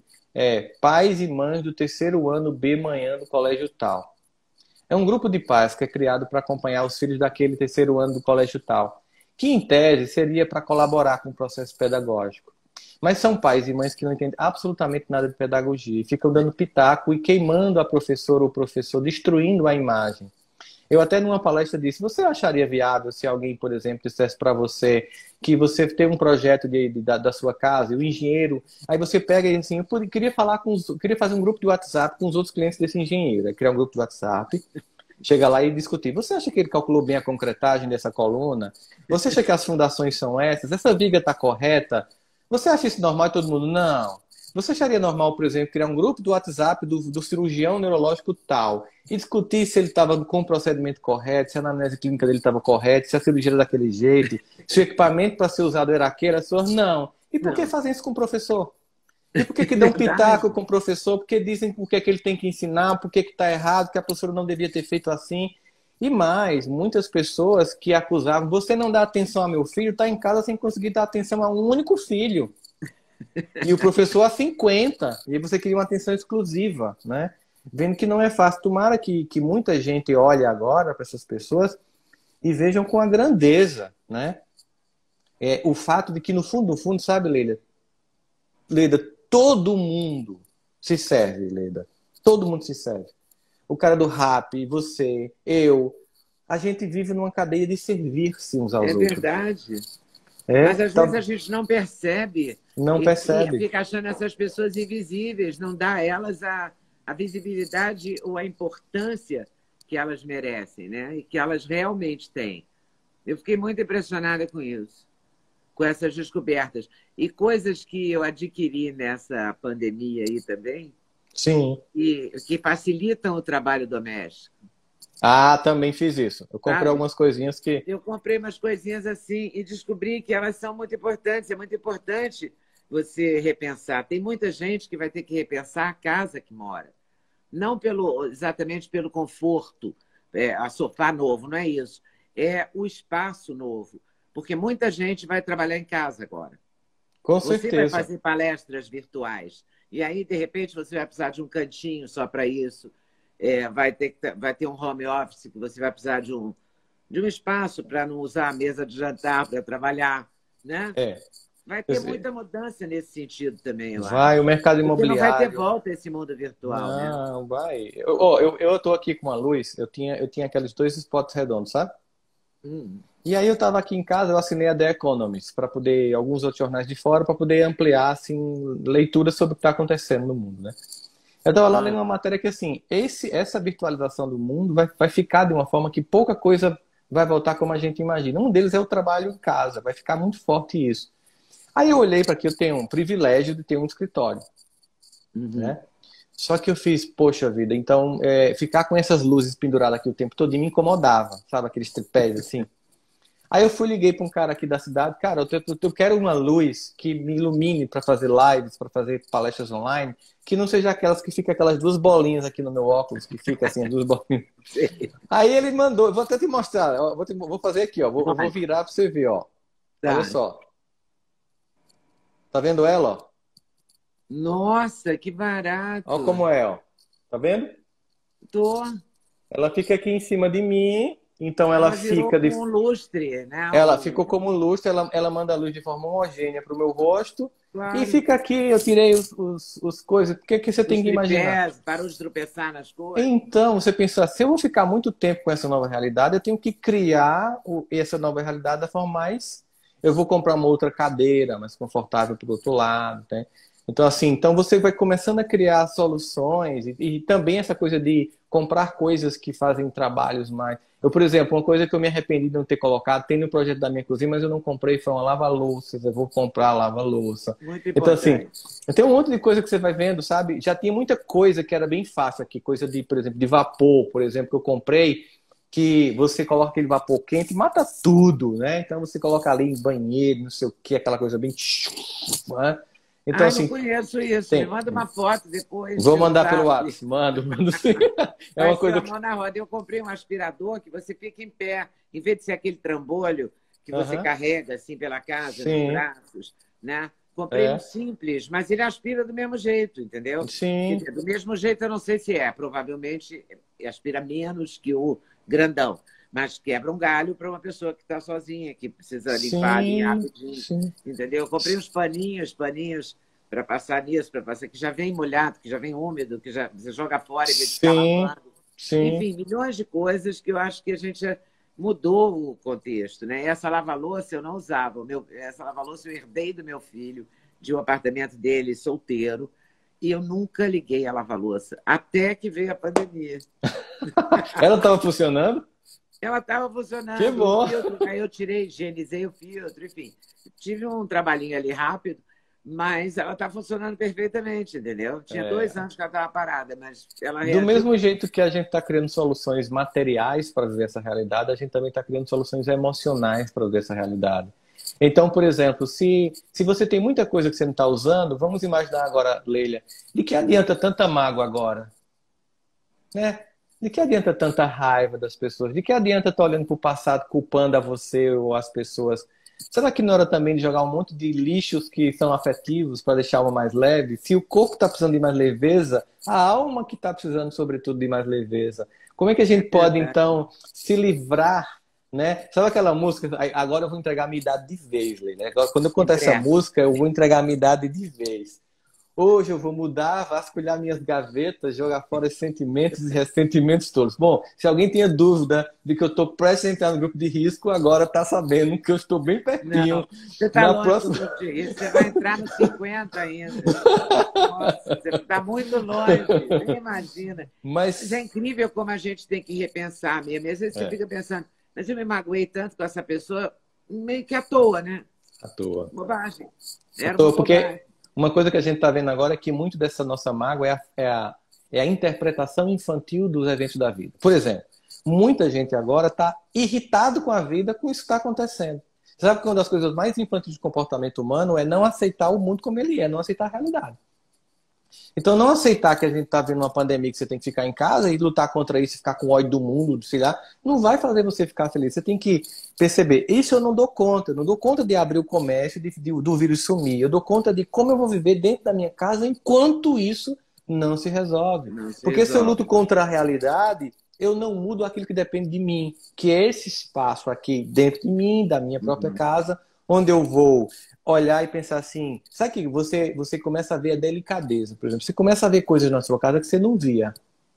pais e mães do terceiro ano B manhã do colégio tal. É um grupo de pais que é criado para acompanhar os filhos daquele terceiro ano do colégio tal, que em tese seria para colaborar com o processo pedagógico. Mas são pais e mães que não entendem absolutamente nada de pedagogia e ficam dando pitaco e queimando a professora ou o professor, destruindo a imagem. Eu até numa palestra disse, você acharia viável se alguém, por exemplo, dissesse para você que você tem um projeto da sua casa, e o engenheiro, aí você pega e assim, queria fazer um grupo de WhatsApp com os outros clientes desse engenheiro, aí criar um grupo de WhatsApp, chega lá e discutir. Você acha que ele calculou bem a concretagem dessa coluna? Você acha que as fundações são essas? Essa viga está correta? Você acha isso normal e todo mundo? Não. Você acharia normal, por exemplo, criar um grupo do WhatsApp do cirurgião neurológico tal e discutir se ele estava com o procedimento correto, se a anamnese clínica dele estava correta, se a cirurgia era daquele jeito, se o equipamento para ser usado era aquele, as pessoas não. E por que Não. fazem isso com o professor? E por que que dão Verdade. pitaco com o professor? Porque dizem o que é que ele tem que ensinar, por que está errado, que a professora não devia ter feito assim. E mais, muitas pessoas que acusavam, você não dá atenção ao meu filho, está em casa sem conseguir dar atenção a um único filho. E o professor a 50. E aí você queria uma atenção exclusiva, né? Vendo que não é fácil. Tomara que muita gente olhe agora para essas pessoas e vejam com a grandeza, né? O fato de que, no fundo, sabe, Leila? Leila, todo mundo se serve, Leila. Todo mundo se serve. O cara do rap, você, eu. A gente vive numa cadeia de servir-se uns É aos outros. verdade. Mas às vezes Tá, a gente não percebe não e percebe. fica achando essas pessoas invisíveis, não dá a elas a visibilidade ou a importância que elas merecem, né? E que elas realmente têm. Eu fiquei muito impressionada com isso, com essas descobertas. E coisas que eu adquiri nessa pandemia aí também, Sim. que facilitam o trabalho doméstico, Ah, também fiz isso. Eu comprei sabe? algumas coisinhas que. Eu comprei umas coisinhas assim e descobri que elas são muito importantes. É muito importante você repensar. Tem muita gente que vai ter que repensar a casa que mora. Não exatamente pelo conforto, a sofá novo, não é isso. É o espaço novo. Porque muita gente vai trabalhar em casa agora. Com Você vai certeza. fazer palestras virtuais. E aí, de repente, você vai precisar de um cantinho só para isso. Vai ter um home office que você vai precisar de um espaço para não usar a mesa de jantar para trabalhar, né? É. Vai ter muita mudança nesse sentido também, eu Vai, o acho. mercado Porque não vai ter imobiliário. volta esse mundo virtual, né? Não, vai. Eu tô aqui com uma luz, eu tinha aqueles dois spots redondos, sabe? Hum, E aí eu tava aqui em casa, eu assinei a The Economist para poder, alguns outros jornais de fora, para poder ampliar, assim, leituras sobre o que está acontecendo no mundo, né? Eu estava lá lendo ah, uma matéria que, assim, essa virtualização do mundo vai ficar de uma forma que pouca coisa vai voltar como a gente imagina. Um deles é o trabalho em casa, vai ficar muito forte isso. Aí eu olhei para aqui, eu tenho um privilégio de ter um escritório, uhum. né? Só que eu fiz, poxa vida, então ficar com essas luzes penduradas aqui o tempo todo me incomodava, sabe? Aqueles tripés assim. Aí eu liguei para um cara aqui da cidade, cara, eu quero uma luz que me ilumine para fazer lives, para fazer palestras online, que não seja aquelas que fica aquelas duas bolinhas aqui no meu óculos, que fica assim, as duas bolinhas. Sei. Aí ele mandou, eu vou até te mostrar, ó, vou fazer aqui, ó, eu vou Vai. virar para você ver, ó. Olha Tá. só. Tá vendo ela, ó? Nossa, que Olha barato. como é, ó. Tá vendo? Tô. Ela fica aqui em cima de mim Então ela Ela virou fica de um lustre, né? ela ficou como lustre, ela manda a luz de forma homogênea para o meu rosto e Claro, fica aqui. Eu tirei os coisas. O que, que você os tem que imaginar? tripés, parou de tropeçar nas coisas. Então, você pensa, se eu vou ficar muito tempo com essa nova realidade, eu tenho que criar essa nova realidade da forma mais. Eu vou comprar uma outra cadeira mais confortável para o outro lado, né? Então, assim, então você vai começando a criar soluções e também essa coisa de comprar coisas que fazem trabalhos mais. Eu, por exemplo, uma coisa que eu me arrependi de não ter colocado, tem no projeto da minha cozinha, mas eu não comprei, foi uma lava-louças. Eu vou comprar lava-louça. Muito Então, assim, importante. tem um monte de coisa que você vai vendo, sabe? Já tinha muita coisa que era bem fácil aqui, coisa de, por exemplo, de vapor, por exemplo, que eu comprei, que você coloca aquele vapor quente e mata tudo, né? Então você coloca ali em banheiro, não sei o que, aquela coisa bem. Né? Então, Ai, não assim, conheço isso. Me tem. manda uma foto depois Vou pelo mandar pelo Zap. WhatsApp, mando sim. É Vai uma ser coisa a que. mão na roda. Eu comprei um aspirador que você fica em pé, em vez de ser aquele trambolho que você Aham. carrega assim pela casa, nos Sim, braços, né? Comprei um é. simples, mas ele aspira do mesmo jeito, entendeu? Quer Sim, dizer, do mesmo jeito eu não sei se é, provavelmente aspira menos que o grandão, mas quebra um galho para uma pessoa que está sozinha, que precisa limpar ali sim, rapidinho, sim. entendeu? Eu comprei uns paninhos para passar nisso, para passar que já vem molhado, que já vem úmido, que já você joga fora em vez de ficar Sim, lavando. sim. Enfim, milhões de coisas que eu acho que a gente já mudou o contexto, né? Essa lava-louça eu não usava. Essa lava-louça eu herdei do meu filho, de um apartamento dele, solteiro, e eu nunca liguei a lava-louça, até que veio a pandemia. Ela estava funcionando? Ela estava Que funcionando, o bom. filtro, aí eu tirei, higienizei o filtro, enfim. Tive um trabalhinho ali rápido, mas ela está funcionando perfeitamente, entendeu? Tinha É, 2 anos que ela estava parada, mas ela do reagiu mesmo bem. jeito que a gente está criando soluções materiais para viver essa realidade, a gente também está criando soluções emocionais para viver essa realidade. Então, por exemplo, se você tem muita coisa que você não está usando, vamos imaginar agora, Leila, de que adianta tanta mágoa agora? Né? De que adianta tanta raiva das pessoas? De que adianta estar olhando para o passado, culpando a você ou as pessoas? Será que não era também de jogar um monte de lixos que são afetivos para deixar alma mais leve? Se o corpo está precisando de mais leveza, a alma que está precisando, sobretudo, de mais leveza. Como é que a É gente pode, verdade. então, se livrar, né? Sabe aquela música? Agora eu vou entregar a minha idade de vez, Leila. Agora, quando eu contar essa Entrega. música, eu vou entregar a minha idade de vez. Hoje eu vou mudar, vasculhar minhas gavetas, jogar fora os sentimentos e ressentimentos todos. Bom, se alguém tinha dúvida de que eu estou prestes a entrar no grupo de risco, agora está sabendo que eu estou bem pertinho. Não, você está Na longe do próxima. grupo de risco, você vai entrar nos 50 ainda. Nossa, você está muito longe, você nem imagina. Mas é Mas. incrível como a gente tem que repensar mesmo. E às vezes você É, fica pensando, mas eu me magoei tanto com essa pessoa, meio que à toa, né? à toa. Bobagem. À Era uma toa, porque bobagem. uma coisa que a gente está vendo agora é que muito dessa nossa mágoa é a interpretação infantil dos eventos da vida. Por exemplo, muita gente agora está irritado com a vida com isso que está acontecendo. Você sabe que uma das coisas mais infantis do comportamento humano é não aceitar o mundo como ele é, não aceitar a realidade. Então, não aceitar que a gente está vendo uma pandemia que você tem que ficar em casa e lutar contra isso, ficar com ódio do mundo, sei lá, não vai fazer você ficar feliz. Você tem que perceber, isso eu não dou conta. Eu não dou conta de abrir o comércio, do vírus sumir. Eu dou conta de como eu vou viver dentro da minha casa enquanto isso não se resolve. Não se Porque se eu luto resolve. contra a realidade, eu não mudo aquilo que depende de mim, que é esse espaço aqui dentro de mim, da minha própria Uhum. casa, onde eu vou olhar e pensar assim, sabe que você começa a ver a delicadeza, por exemplo, você começa a ver coisas na sua casa que você não via.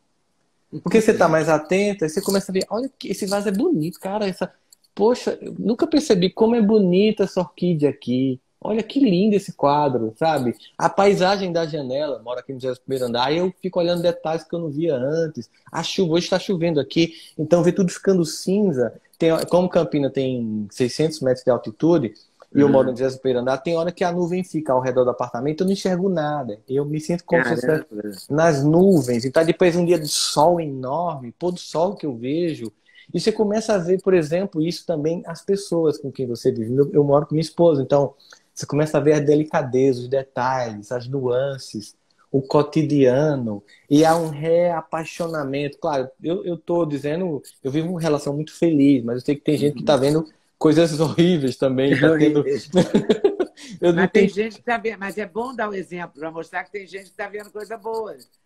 Porque você está mais atento, aí você começa a ver, olha que esse vaso é bonito, cara, poxa, eu nunca percebi como é bonita essa orquídea aqui. Olha que lindo esse quadro, sabe? A paisagem da janela, moro aqui no 21º andar, aí eu fico olhando detalhes que eu não via antes. A chuva, hoje está chovendo aqui, então vê tudo ficando cinza. Como Campina tem 600 metros de altitude, e eu moro no Uhum. 21º andar, tem hora que a nuvem fica ao redor do apartamento, eu não enxergo nada. Eu me sinto como se eu estivesse Caramba. nas nuvens. Então depois um dia de sol enorme, pôr do sol que eu vejo. E você começa a ver, por exemplo, isso também as pessoas com quem você vive. Eu moro com minha esposa, então você começa a ver a delicadeza, os detalhes, as nuances, o cotidiano, e há um reapaixonamento. Claro, eu estou dizendo, eu vivo uma relação muito feliz, mas eu sei que tem gente que está Uhum. vendo coisas horríveis também, está tendo. Horríveis. Eu não Mas tem tenho. gente que está vendo, mas é bom dar o exemplo para mostrar que tem gente que está vendo coisa boa.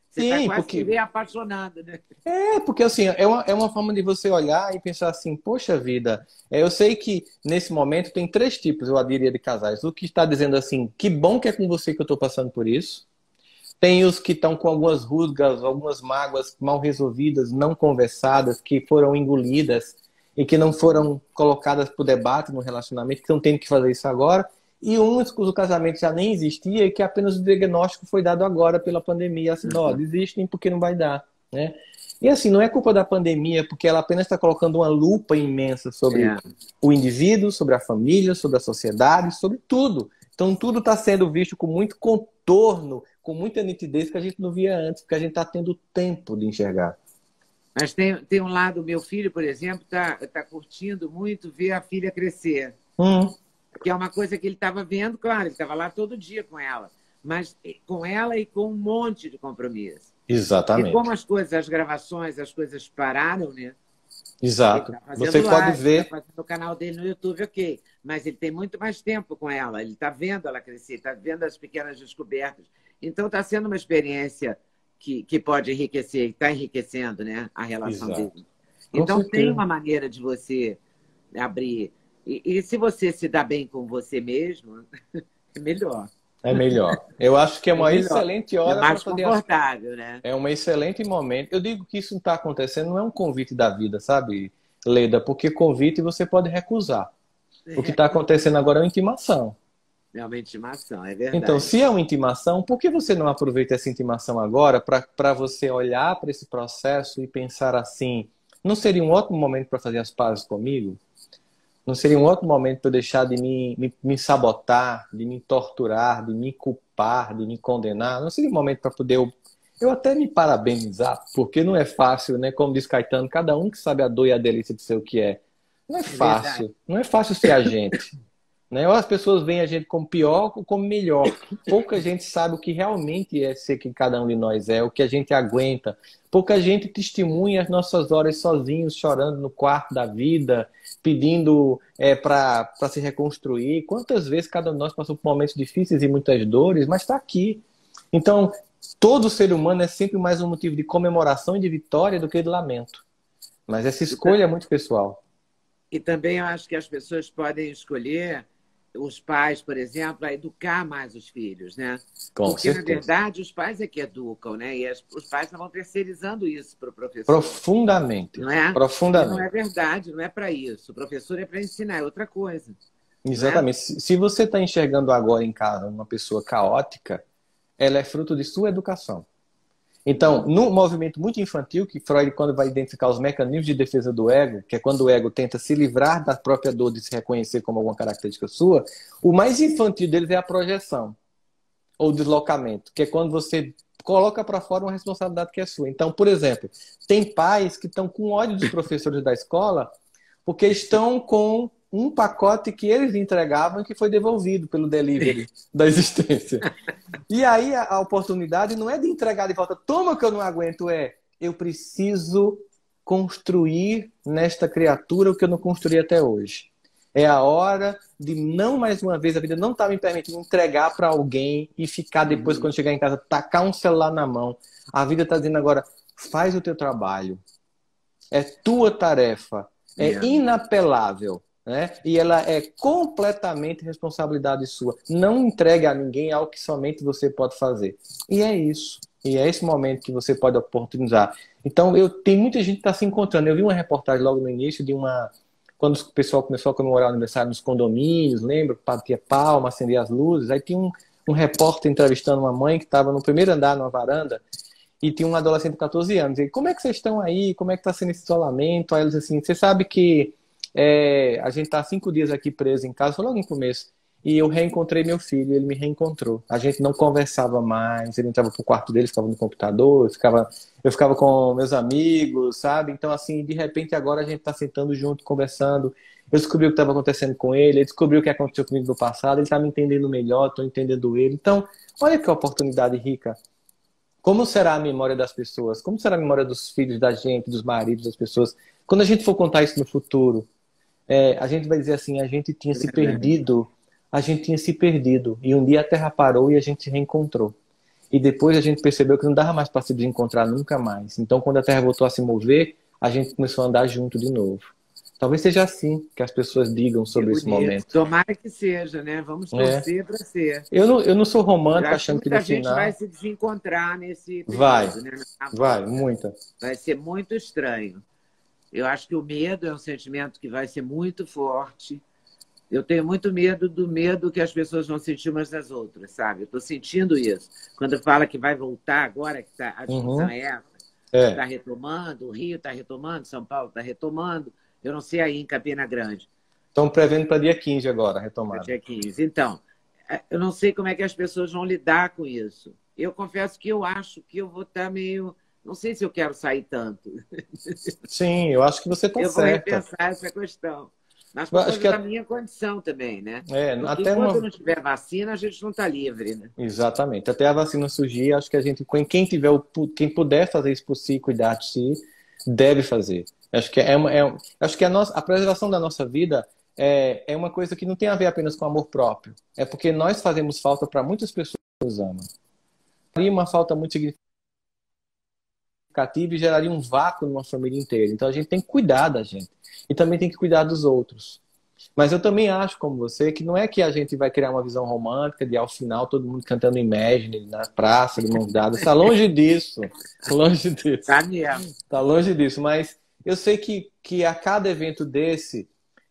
Você está Sim, quase porque que apaixonado, né? porque assim, é uma forma de você olhar e pensar assim, poxa vida, eu sei que nesse momento tem três tipos, eu diria, de casais. O que está dizendo assim, que bom que é com você que eu estou passando por isso. Tem os que estão com algumas rusgas, algumas mágoas mal resolvidas, não conversadas, que foram engolidas e que não foram colocadas para o debate no relacionamento, que estão tendo que fazer isso agora. E uns cujo casamento já nem existia e que apenas o diagnóstico foi dado agora pela pandemia. Assim, ó, desistem porque não vai dar, né? E assim, não é culpa da pandemia, porque ela apenas está colocando uma lupa imensa sobre É, o indivíduo, sobre a família, sobre a sociedade, sobre tudo. Então tudo está sendo visto com muito contorno, com muita nitidez que a gente não via antes, porque a gente está tendo tempo de enxergar. mas tem um lado, meu filho, por exemplo, tá curtindo muito ver a filha crescer. Hum, Que é uma coisa que ele estava vendo, claro, ele estava lá todo dia com ela, mas com ela e com um monte de compromisso. E como exatamente. as gravações, as coisas pararam, né? Ele Exato. está Você fazendo pode live, está ver. fazendo o canal dele no YouTube, ok. Mas ele tem muito mais tempo com ela, ele está vendo ela crescer, está vendo as pequenas descobertas. Então está sendo uma experiência que pode enriquecer, está enriquecendo, né, a relação Exato. dele. Com Então tem certeza. uma maneira de você abrir. E se você se dá bem com você mesmo, é melhor. É melhor. Eu acho que é É uma melhor. excelente É hora para mais fazer as. confortável, né? É um excelente momento. Eu digo que isso não está acontecendo, não é um convite da vida, sabe, Leda? Porque convite você pode recusar. O que está acontecendo agora é uma intimação. É uma intimação, é Então, verdade. se é uma intimação, por que você não aproveita essa intimação agora para você olhar para esse processo e pensar assim: não seria um ótimo momento para fazer as pazes comigo? Não seria um ótimo momento para eu deixar de me sabotar, de me torturar, de me culpar, de me condenar? Não seria um momento para poder eu até me parabenizar, porque não é fácil, né? Como diz Caetano, cada um que sabe a dor e a delícia de ser o que é. Não é É verdade. fácil. Não é fácil ser a gente. Né? Ou as pessoas veem a gente como pior ou como melhor. Pouca gente sabe o que realmente é ser quem cada um de nós é, o que a gente aguenta. Pouca gente testemunha as nossas horas sozinhos, chorando no quarto da vida, pedindo para se reconstruir. Quantas vezes cada um de nós passou por momentos difíceis e muitas dores, mas está aqui. Então, todo ser humano é sempre mais um motivo de comemoração e de vitória do que de lamento. Mas essa E, ta- escolha é muito pessoal. e também eu acho que as pessoas podem escolher, os pais, por exemplo, a educar mais os filhos, né? Com Porque, na certeza. verdade, os pais é que educam, né? E os pais estavam terceirizando isso para o professor, Profundamente. não é? E não é Profundamente. verdade, não é para isso. O professor é para ensinar, é outra coisa, não é? Exatamente. Se você está enxergando agora em casa uma pessoa caótica, ela é fruto de sua educação. Então, num movimento muito infantil, que Freud, quando vai identificar os mecanismos de defesa do ego, que é quando o ego tenta se livrar da própria dor de se reconhecer como alguma característica sua, o mais infantil deles é a projeção, ou deslocamento, que é quando você coloca para fora uma responsabilidade que é sua. Então, por exemplo, tem pais que estão com ódio dos professores da escola porque estão com um pacote que eles entregavam e que foi devolvido pelo delivery da existência. E aí a oportunidade não é de entregar de volta, toma que eu não aguento, eu preciso construir nesta criatura o que eu não construí até hoje. É a hora de não mais uma vez, a vida não está me permitindo entregar para alguém e ficar depois, Uhum. quando chegar em casa, tacar um celular na mão. A vida está dizendo agora, faz o teu trabalho. É tua tarefa. É É. inapelável. Né? E ela é completamente responsabilidade sua. Não entregue a ninguém algo que somente você pode fazer. E é isso. E é esse momento que você pode oportunizar. Então, tem muita gente que está se encontrando. Eu vi uma reportagem logo no início de uma. Quando o pessoal começou a comemorar o aniversário nos condomínios, lembra? Batia palma, acendia as luzes. Aí tinha um repórter entrevistando uma mãe que estava no primeiro andar, numa varanda, e tinha um adolescente de 14 anos. E como é que vocês estão aí? Como é que está sendo esse isolamento? Aí eles assim, você sabe que a gente está 5 dias aqui preso em casa, foi logo no começo. E eu reencontrei meu filho, ele me reencontrou. A gente não conversava mais, ele entrava pro quarto dele, ficava no computador, eu ficava com meus amigos, sabe? Então, assim, de repente agora a gente está sentando junto, conversando. Eu descobri o que estava acontecendo com ele descobriu o que aconteceu comigo no passado, ele está me entendendo melhor, estou entendendo ele. Então, olha que oportunidade rica. Como será a memória das pessoas? Como será a memória dos filhos da gente, dos maridos das pessoas? Quando a gente for contar isso no futuro, a gente vai dizer assim, É verdade. a gente tinha se perdido, e um dia a Terra parou e a gente se reencontrou. e depois a gente percebeu que não dava mais para se desencontrar nunca mais. Então, quando a Terra voltou a se mover, a gente começou a andar junto de novo. Talvez seja assim que as pessoas digam Que sobre esse bonito. momento. Tomara que seja, né? Vamos É. torcer para ser. Eu não sou Eu romântico acho que achando que no muita gente vai final se desencontrar nesse vai, período, né? Na vai, volta. muita. Vai ser muito estranho. Eu acho que o medo é um sentimento que vai ser muito forte. Eu tenho muito medo do medo que as pessoas vão sentir umas das outras, sabe? Eu estou sentindo isso. Quando fala que vai voltar agora, que a discussão Uhum. é essa, está É. retomando, o Rio está retomando, São Paulo está retomando, eu não sei aí em Campina Grande, Estão prevendo para dia 15 agora, a para retomada. dia 15. Então, eu não sei como é que as pessoas vão lidar com isso. Eu confesso que eu acho que eu vou estar meio... Não sei se eu quero sair tanto. Sim, eu acho que você está Eu vou certa. repensar essa questão. Mas Eu por acho que causa da minha condição também, né? Porque até enquanto uma. não tiver vacina, a gente não está livre, né? Exatamente. Até a vacina surgir, acho que a gente, quem tiver quem puder fazer isso por si, cuidar de si, deve fazer. Acho que acho que a preservação da nossa vida é uma coisa que não tem a ver apenas com amor próprio. É porque nós fazemos falta para muitas pessoas que nos amam. Faria uma falta muito significativa e geraria um vácuo numa família inteira. Então a gente tem que cuidar da gente. E também tem que cuidar dos outros. Mas eu também acho, como você, que não é que a gente vai criar uma visão romântica de ao final todo mundo cantando Imagine na praça, de mãos dadas. Está longe disso. Longe disso. Tá mesmo. Está longe disso. Mas eu sei que a cada evento desse,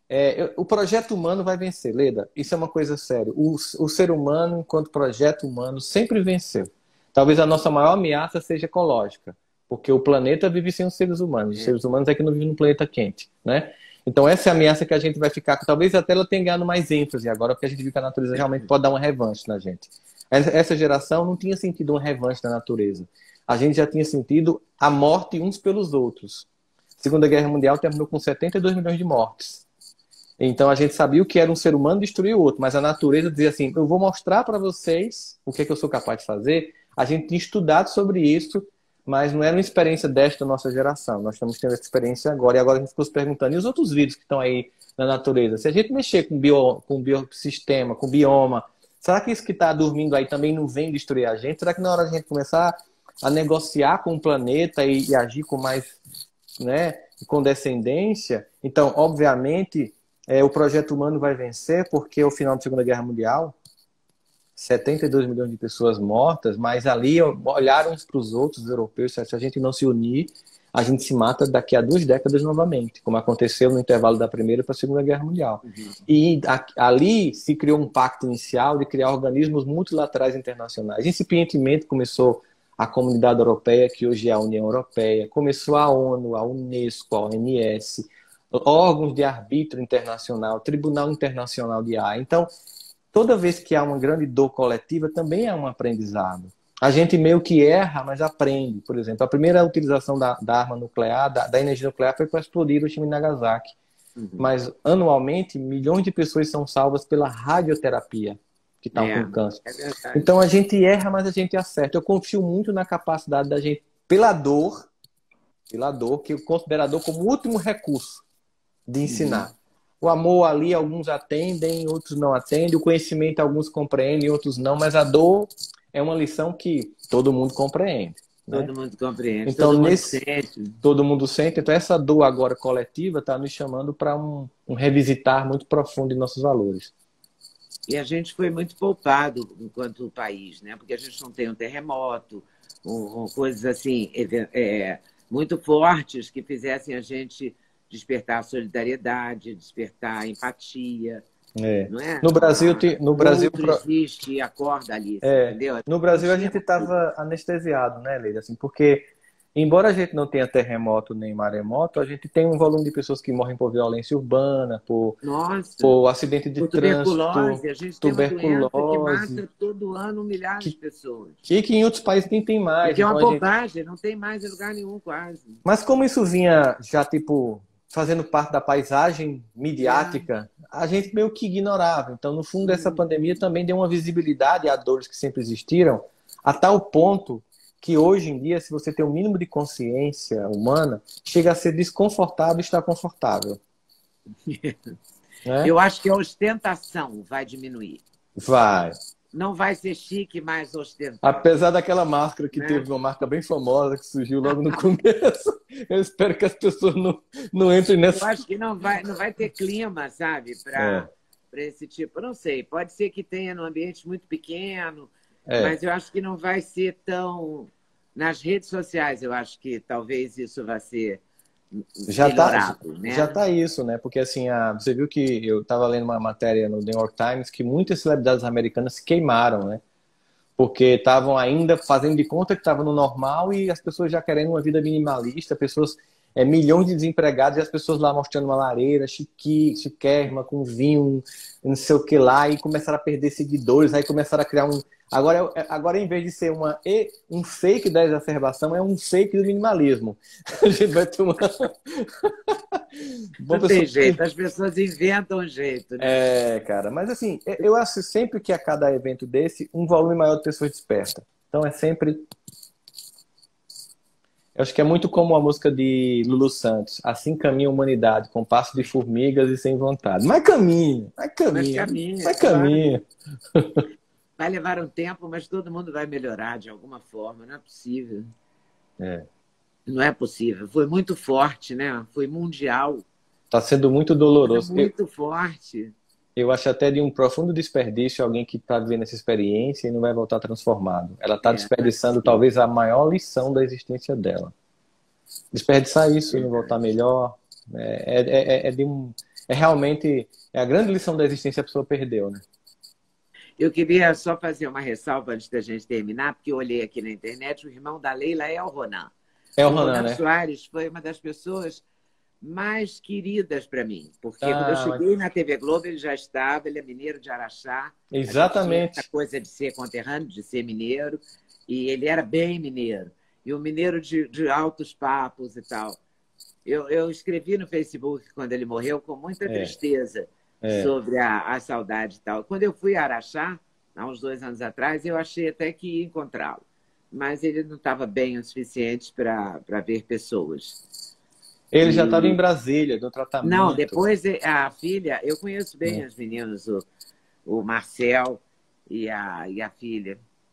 o projeto humano vai vencer, Leda. Isso é uma coisa séria. O ser humano, enquanto projeto humano, sempre venceu. Talvez a nossa maior ameaça seja ecológica, porque o planeta vive sem os seres humanos. Os seres humanos é que não vivem num planeta quente, né? Então essa é a ameaça que a gente vai ficar com. Talvez até ela tenha ganhado mais ênfase agora, porque a gente viu que a natureza realmente pode dar uma revanche na gente. Essa geração não tinha sentido uma revanche da natureza. A gente já tinha sentido a morte uns pelos outros. A Segunda Guerra Mundial terminou com 72 milhões de mortes. Então a gente sabia o que era um ser humano destruir o outro, mas a natureza dizia assim: eu vou mostrar para vocês o que é que eu sou capaz de fazer. A gente tinha estudado sobre isso, mas não era uma experiência desta nossa geração. Nós estamos tendo essa experiência agora. E agora a gente ficou se perguntando: e os outros vírus que estão aí na natureza? Se a gente mexer com o biossistema, com o bioma, será que isso que está dormindo aí também não vem destruir a gente? Será que na hora de a gente começar a negociar com o planeta e agir com mais, né, condescendência? Então, obviamente, o projeto humano vai vencer, porque o final da Segunda Guerra Mundial, 72 milhões de pessoas mortas, mas ali olharam uns para os outros, os europeus: se a gente não se unir, a gente se mata daqui a 2 décadas novamente, como aconteceu no intervalo da Primeira para a Segunda Guerra Mundial. E ali se criou um pacto inicial de criar organismos multilaterais internacionais. Incipientemente começou a Comunidade Europeia, que hoje é a União Europeia, começou a ONU, a Unesco, a OMS, órgãos de arbítrio internacional, Tribunal Internacional de Haia. Então, toda vez que há uma grande dor coletiva, também é um aprendizado. A gente meio que erra, mas aprende. Por exemplo, a primeira utilização da arma nuclear, da energia nuclear, foi para explodir Hiroshima e Nagasaki. Mas, anualmente, milhões de pessoas são salvas pela radioterapia, que estão com câncer. Então, a gente erra, mas a gente acerta. Eu confio muito na capacidade da gente, pela dor, que eu considero a dor como o último recurso de ensinar. O amor ali, alguns atendem, outros não atendem. O conhecimento, alguns compreendem, outros não. Mas a dor é uma lição que todo mundo compreende. Né? Todo mundo compreende, então, todo mundo sente. Todo mundo sente. Então, essa dor agora coletiva está nos chamando para um revisitar muito profundo de nossos valores. E a gente foi muito poupado enquanto país, né? Porque a gente não tem um terremoto, coisas assim, muito fortes que fizessem a gente despertar a solidariedade, despertar a empatia. Não é? No Brasil, existe e acorda ali, entendeu? No Brasil a gente estava anestesiado, né, Leila? Assim, porque, embora a gente não tenha terremoto nem maremoto, a gente tem um volume de pessoas que morrem por violência urbana, por acidente de trânsito, tuberculose. A gente tem uma doença que mata todo ano milhares de pessoas. E que em outros países nem tem mais. Porque é uma bobagem, não tem mais em lugar nenhum quase. Mas como isso vinha já, fazendo parte da paisagem midiática, a gente meio que ignorava. Então, no fundo, essa pandemia também deu uma visibilidade a dores que sempre existiram, a tal ponto que hoje em dia, se você tem um mínimo de consciência humana, chega a ser desconfortável estar confortável. Eu acho que a ostentação vai diminuir. Vai. não vai ser chique mais ostentar. Apesar daquela máscara que teve uma marca bem famosa que surgiu logo no começo, eu espero que as pessoas não entrem nessa. Eu acho que não vai ter clima, sabe, para esse tipo. Eu não sei, pode ser que tenha num ambiente muito pequeno, mas eu acho que não vai ser tão. Nas redes sociais, eu acho que talvez isso vai ser melhorado, né? Já tá isso, né? Porque assim, você viu que eu estava lendo uma matéria no New York Times que muitas celebridades americanas se queimaram, né? Porque estavam ainda fazendo de conta que estavam no normal e as pessoas já querendo uma vida minimalista, pessoas, milhões de desempregados e as pessoas lá mostrando uma lareira chiquérrima, com vinho, não sei o que lá, e começaram a perder seguidores, aí começaram a criar um... Agora em vez de ser um fake da exacerbação, é um fake do minimalismo. A gente vai ter uma... Não tem jeito, as pessoas inventam um jeito, né? Cara, mas assim, eu acho sempre que a cada evento desse, um volume maior de pessoas desperta. Então é sempre... Eu acho que é muito como a música de Lulu Santos. Assim caminha a humanidade, com passo de formigas e sem vontade. Mas caminha. Claro. Vai levar um tempo, mas todo mundo vai melhorar de alguma forma. Não é possível. Não é possível. Foi muito forte, né? Foi mundial. Está sendo muito doloroso. Muito forte. Eu acho até de um profundo desperdício alguém que está vivendo essa experiência e não vai voltar transformado. Ela está desperdiçando talvez a maior lição da existência dela. Desperdiçar isso e não voltar melhor é realmente a grande lição da existência, a pessoa perdeu, né? Eu queria só fazer uma ressalva antes da gente terminar, porque eu olhei aqui na internet, o irmão da Leila é o Ronan. O Ronan, né? Soares foi uma das pessoas mais queridas para mim, porque quando eu cheguei na TV Globo, ele já estava, ele é mineiro de Araxá. Exatamente. Essa coisa de ser conterrâneo, de ser mineiro, e ele era bem mineiro. E um mineiro de altos papos e tal. Eu escrevi no Facebook, quando ele morreu, com muita tristeza sobre a saudade e tal. Quando eu fui a Araxá, há uns 2 anos atrás, eu achei até que ia encontrá-lo. Mas ele não estava bem o suficiente para ver pessoas. Ele já estava em Brasília, do tratamento. Não, depois a filha... Eu conheço bem os meninos, o Marcel e a filha.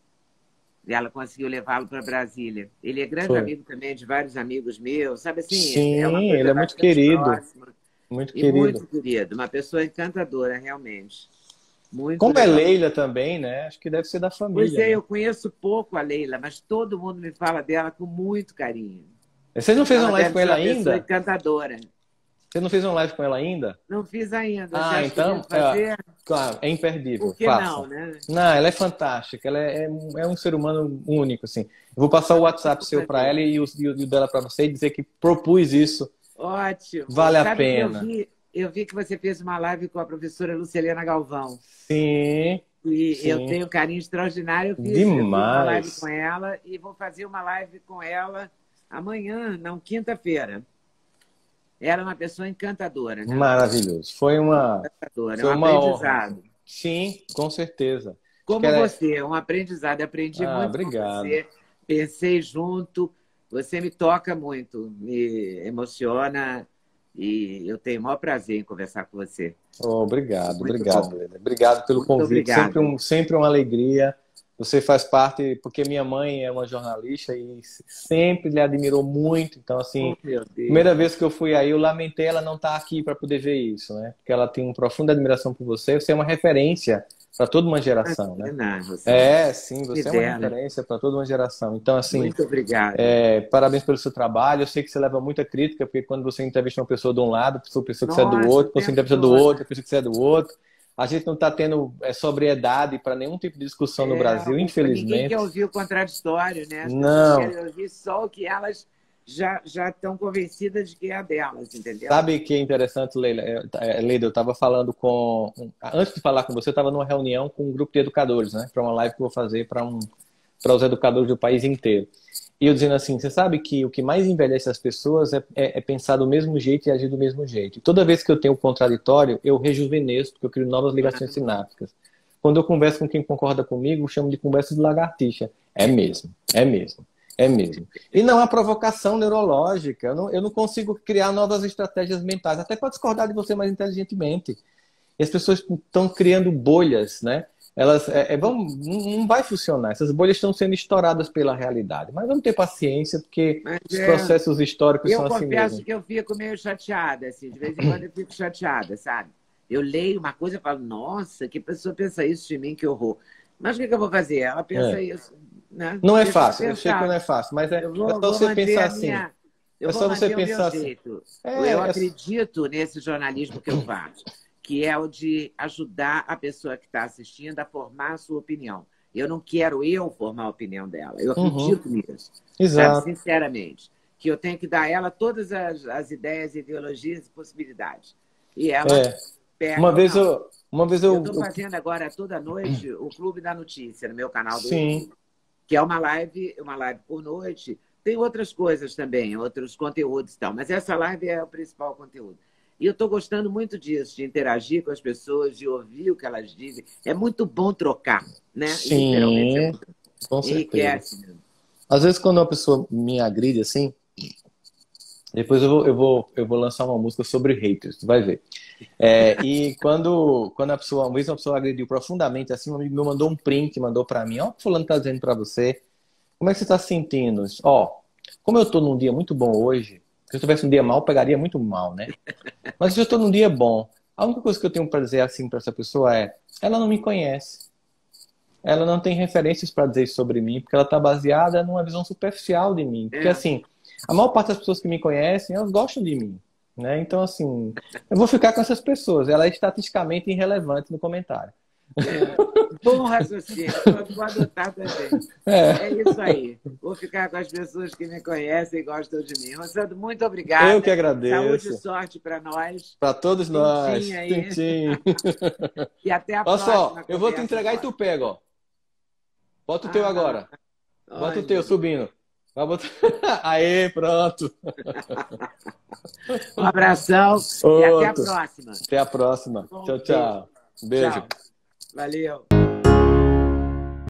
E ela conseguiu levá-lo para Brasília. Ele é grande amigo também de vários amigos meus, sabe assim? Sim, ele é muito querido. Próxima. Muito querido. Muito querido. Uma pessoa encantadora, realmente. Muito Como legal. é Leila também, né? Acho que deve ser da família. Pois é, eu conheço pouco a Leila, mas todo mundo me fala dela com muito carinho. Você não fez uma live com ela ainda? ainda? Encantadora. Você não fez uma live com ela ainda? Não fiz ainda. Então, claro, é imperdível. Por que não, né? Não, ela é fantástica. Ela é um ser humano único, assim. Eu vou passar o WhatsApp seu para ela e o dela para você e dizer que propus isso. Ótimo. Vale a pena. Eu vi que você fez uma live com a professora Lucilena Galvão. Sim. E eu tenho um carinho extraordinário. Eu fiz uma live com ela e vou fazer uma live com ela amanhã, não, quinta-feira. Ela é uma pessoa encantadora, né? Maravilhoso. Foi um aprendizado. Honra. Sim, com certeza. Como você, um aprendizado. Aprendi muito com você. Pensei junto. Você me toca muito, me emociona e eu tenho o maior prazer em conversar com você. Obrigado, obrigado pelo convite. Sempre uma alegria. Você faz parte, porque minha mãe é uma jornalista e sempre lhe admirou muito. Então, assim, primeira vez que eu fui aí, eu lamentei ela não estar aqui para poder ver isso, né? Porque ela tem uma profunda admiração por você. Você é uma referência para toda uma geração, né? Sim, você é uma referência para toda uma geração. Então, assim, muito obrigado. Parabéns pelo seu trabalho. Eu sei que você leva muita crítica, porque quando você entrevista uma pessoa de um lado, a pessoa que você é do outro, quando você entrevista do outro, a pessoa que você é do outro. A gente não está tendo sobriedade para nenhum tipo de discussão no Brasil, infelizmente. Ninguém quer ouvir o contraditório, né? As pessoas querem ouvir só o que elas já estão convencidas de que é a delas, entendeu? Sabe que é interessante, Leila? Leila, eu estava falando com... Antes de falar com você, eu estava numa reunião com um grupo de educadores, né? Para uma live que eu vou fazer para os educadores do país inteiro. E eu dizendo assim, você sabe que o que mais envelhece as pessoas é pensar do mesmo jeito e agir do mesmo jeito. E toda vez que eu tenho o contraditório, eu rejuvenesço, porque eu crio novas ligações sinápticas. Quando eu converso com quem concorda comigo, eu chamo de conversa de lagartixa. É mesmo. E não há provocação neurológica. Eu não consigo criar novas estratégias mentais, até para discordar de você mais inteligentemente. E as pessoas estão criando bolhas, né? não vai funcionar. Essas bolhas estão sendo estouradas pela realidade. Mas vamos ter paciência, porque os processos históricos são assim mesmo. Eu confesso que eu fico meio chateada, assim, de vez em quando eu fico chateada, sabe? Eu leio uma coisa e falo, nossa, que pessoa pensa isso de mim, que horror. Mas o que eu vou fazer? Ela pensa isso. Né? Não é fácil, eu sei que não é fácil, mas é só você pensar assim. Eu vou manter o meu jeito. Eu acredito nesse jornalismo que eu faço, que é o de ajudar a pessoa que está assistindo a formar a sua opinião. Eu não quero formar a opinião dela. Eu acredito nisso. Exato. Sabe, sinceramente. Que eu tenho que dar a ela todas as ideias, ideologias e possibilidades. E ela pega. Uma vez eu estou fazendo agora toda noite o Clube da Notícia no meu canal do Sim. YouTube, que é uma live por noite. Tem outras coisas também, outros conteúdos e tal, mas essa live é o principal conteúdo. E eu estou gostando muito disso, de interagir com as pessoas, de ouvir o que elas dizem. É muito bom trocar, né? Sim, literalmente. com certeza. Enriquece mesmo. Às vezes, quando uma pessoa me agride assim, depois eu vou lançar uma música sobre haters, tu vai ver. E quando uma vez uma pessoa agrediu profundamente, assim, um amigo meu mandou um print, mandou para mim, ó, o que fulano tá dizendo para você, como é que você tá se sentindo? Ó, como eu tô num dia muito bom hoje, se eu tivesse um dia mal, eu pegaria muito mal, né? Mas se eu estou num dia bom, a única coisa que eu tenho para dizer assim para essa pessoa ela não me conhece. Ela não tem referências para dizer sobre mim, porque ela está baseada numa visão superficial de mim. Porque, assim, a maior parte das pessoas que me conhecem, elas gostam de mim, né? Então, assim, eu vou ficar com essas pessoas. Ela é estatisticamente irrelevante no comentário. Bom raciocínio, vou adotar também. É isso aí. Vou ficar com as pessoas que me conhecem e gostam de mim. Rossandro, muito obrigada. Eu que agradeço. Saúde e sorte para nós. Para todos nós. Tintim. E até a próxima. Olha só, eu vou te entregar e tu pega, ó. Bota o teu agora. Bota o teu subindo. Aê, pronto. Um abração e até a próxima. Até a próxima. Tchau, tchau. Beijo. Tchau. Valeu.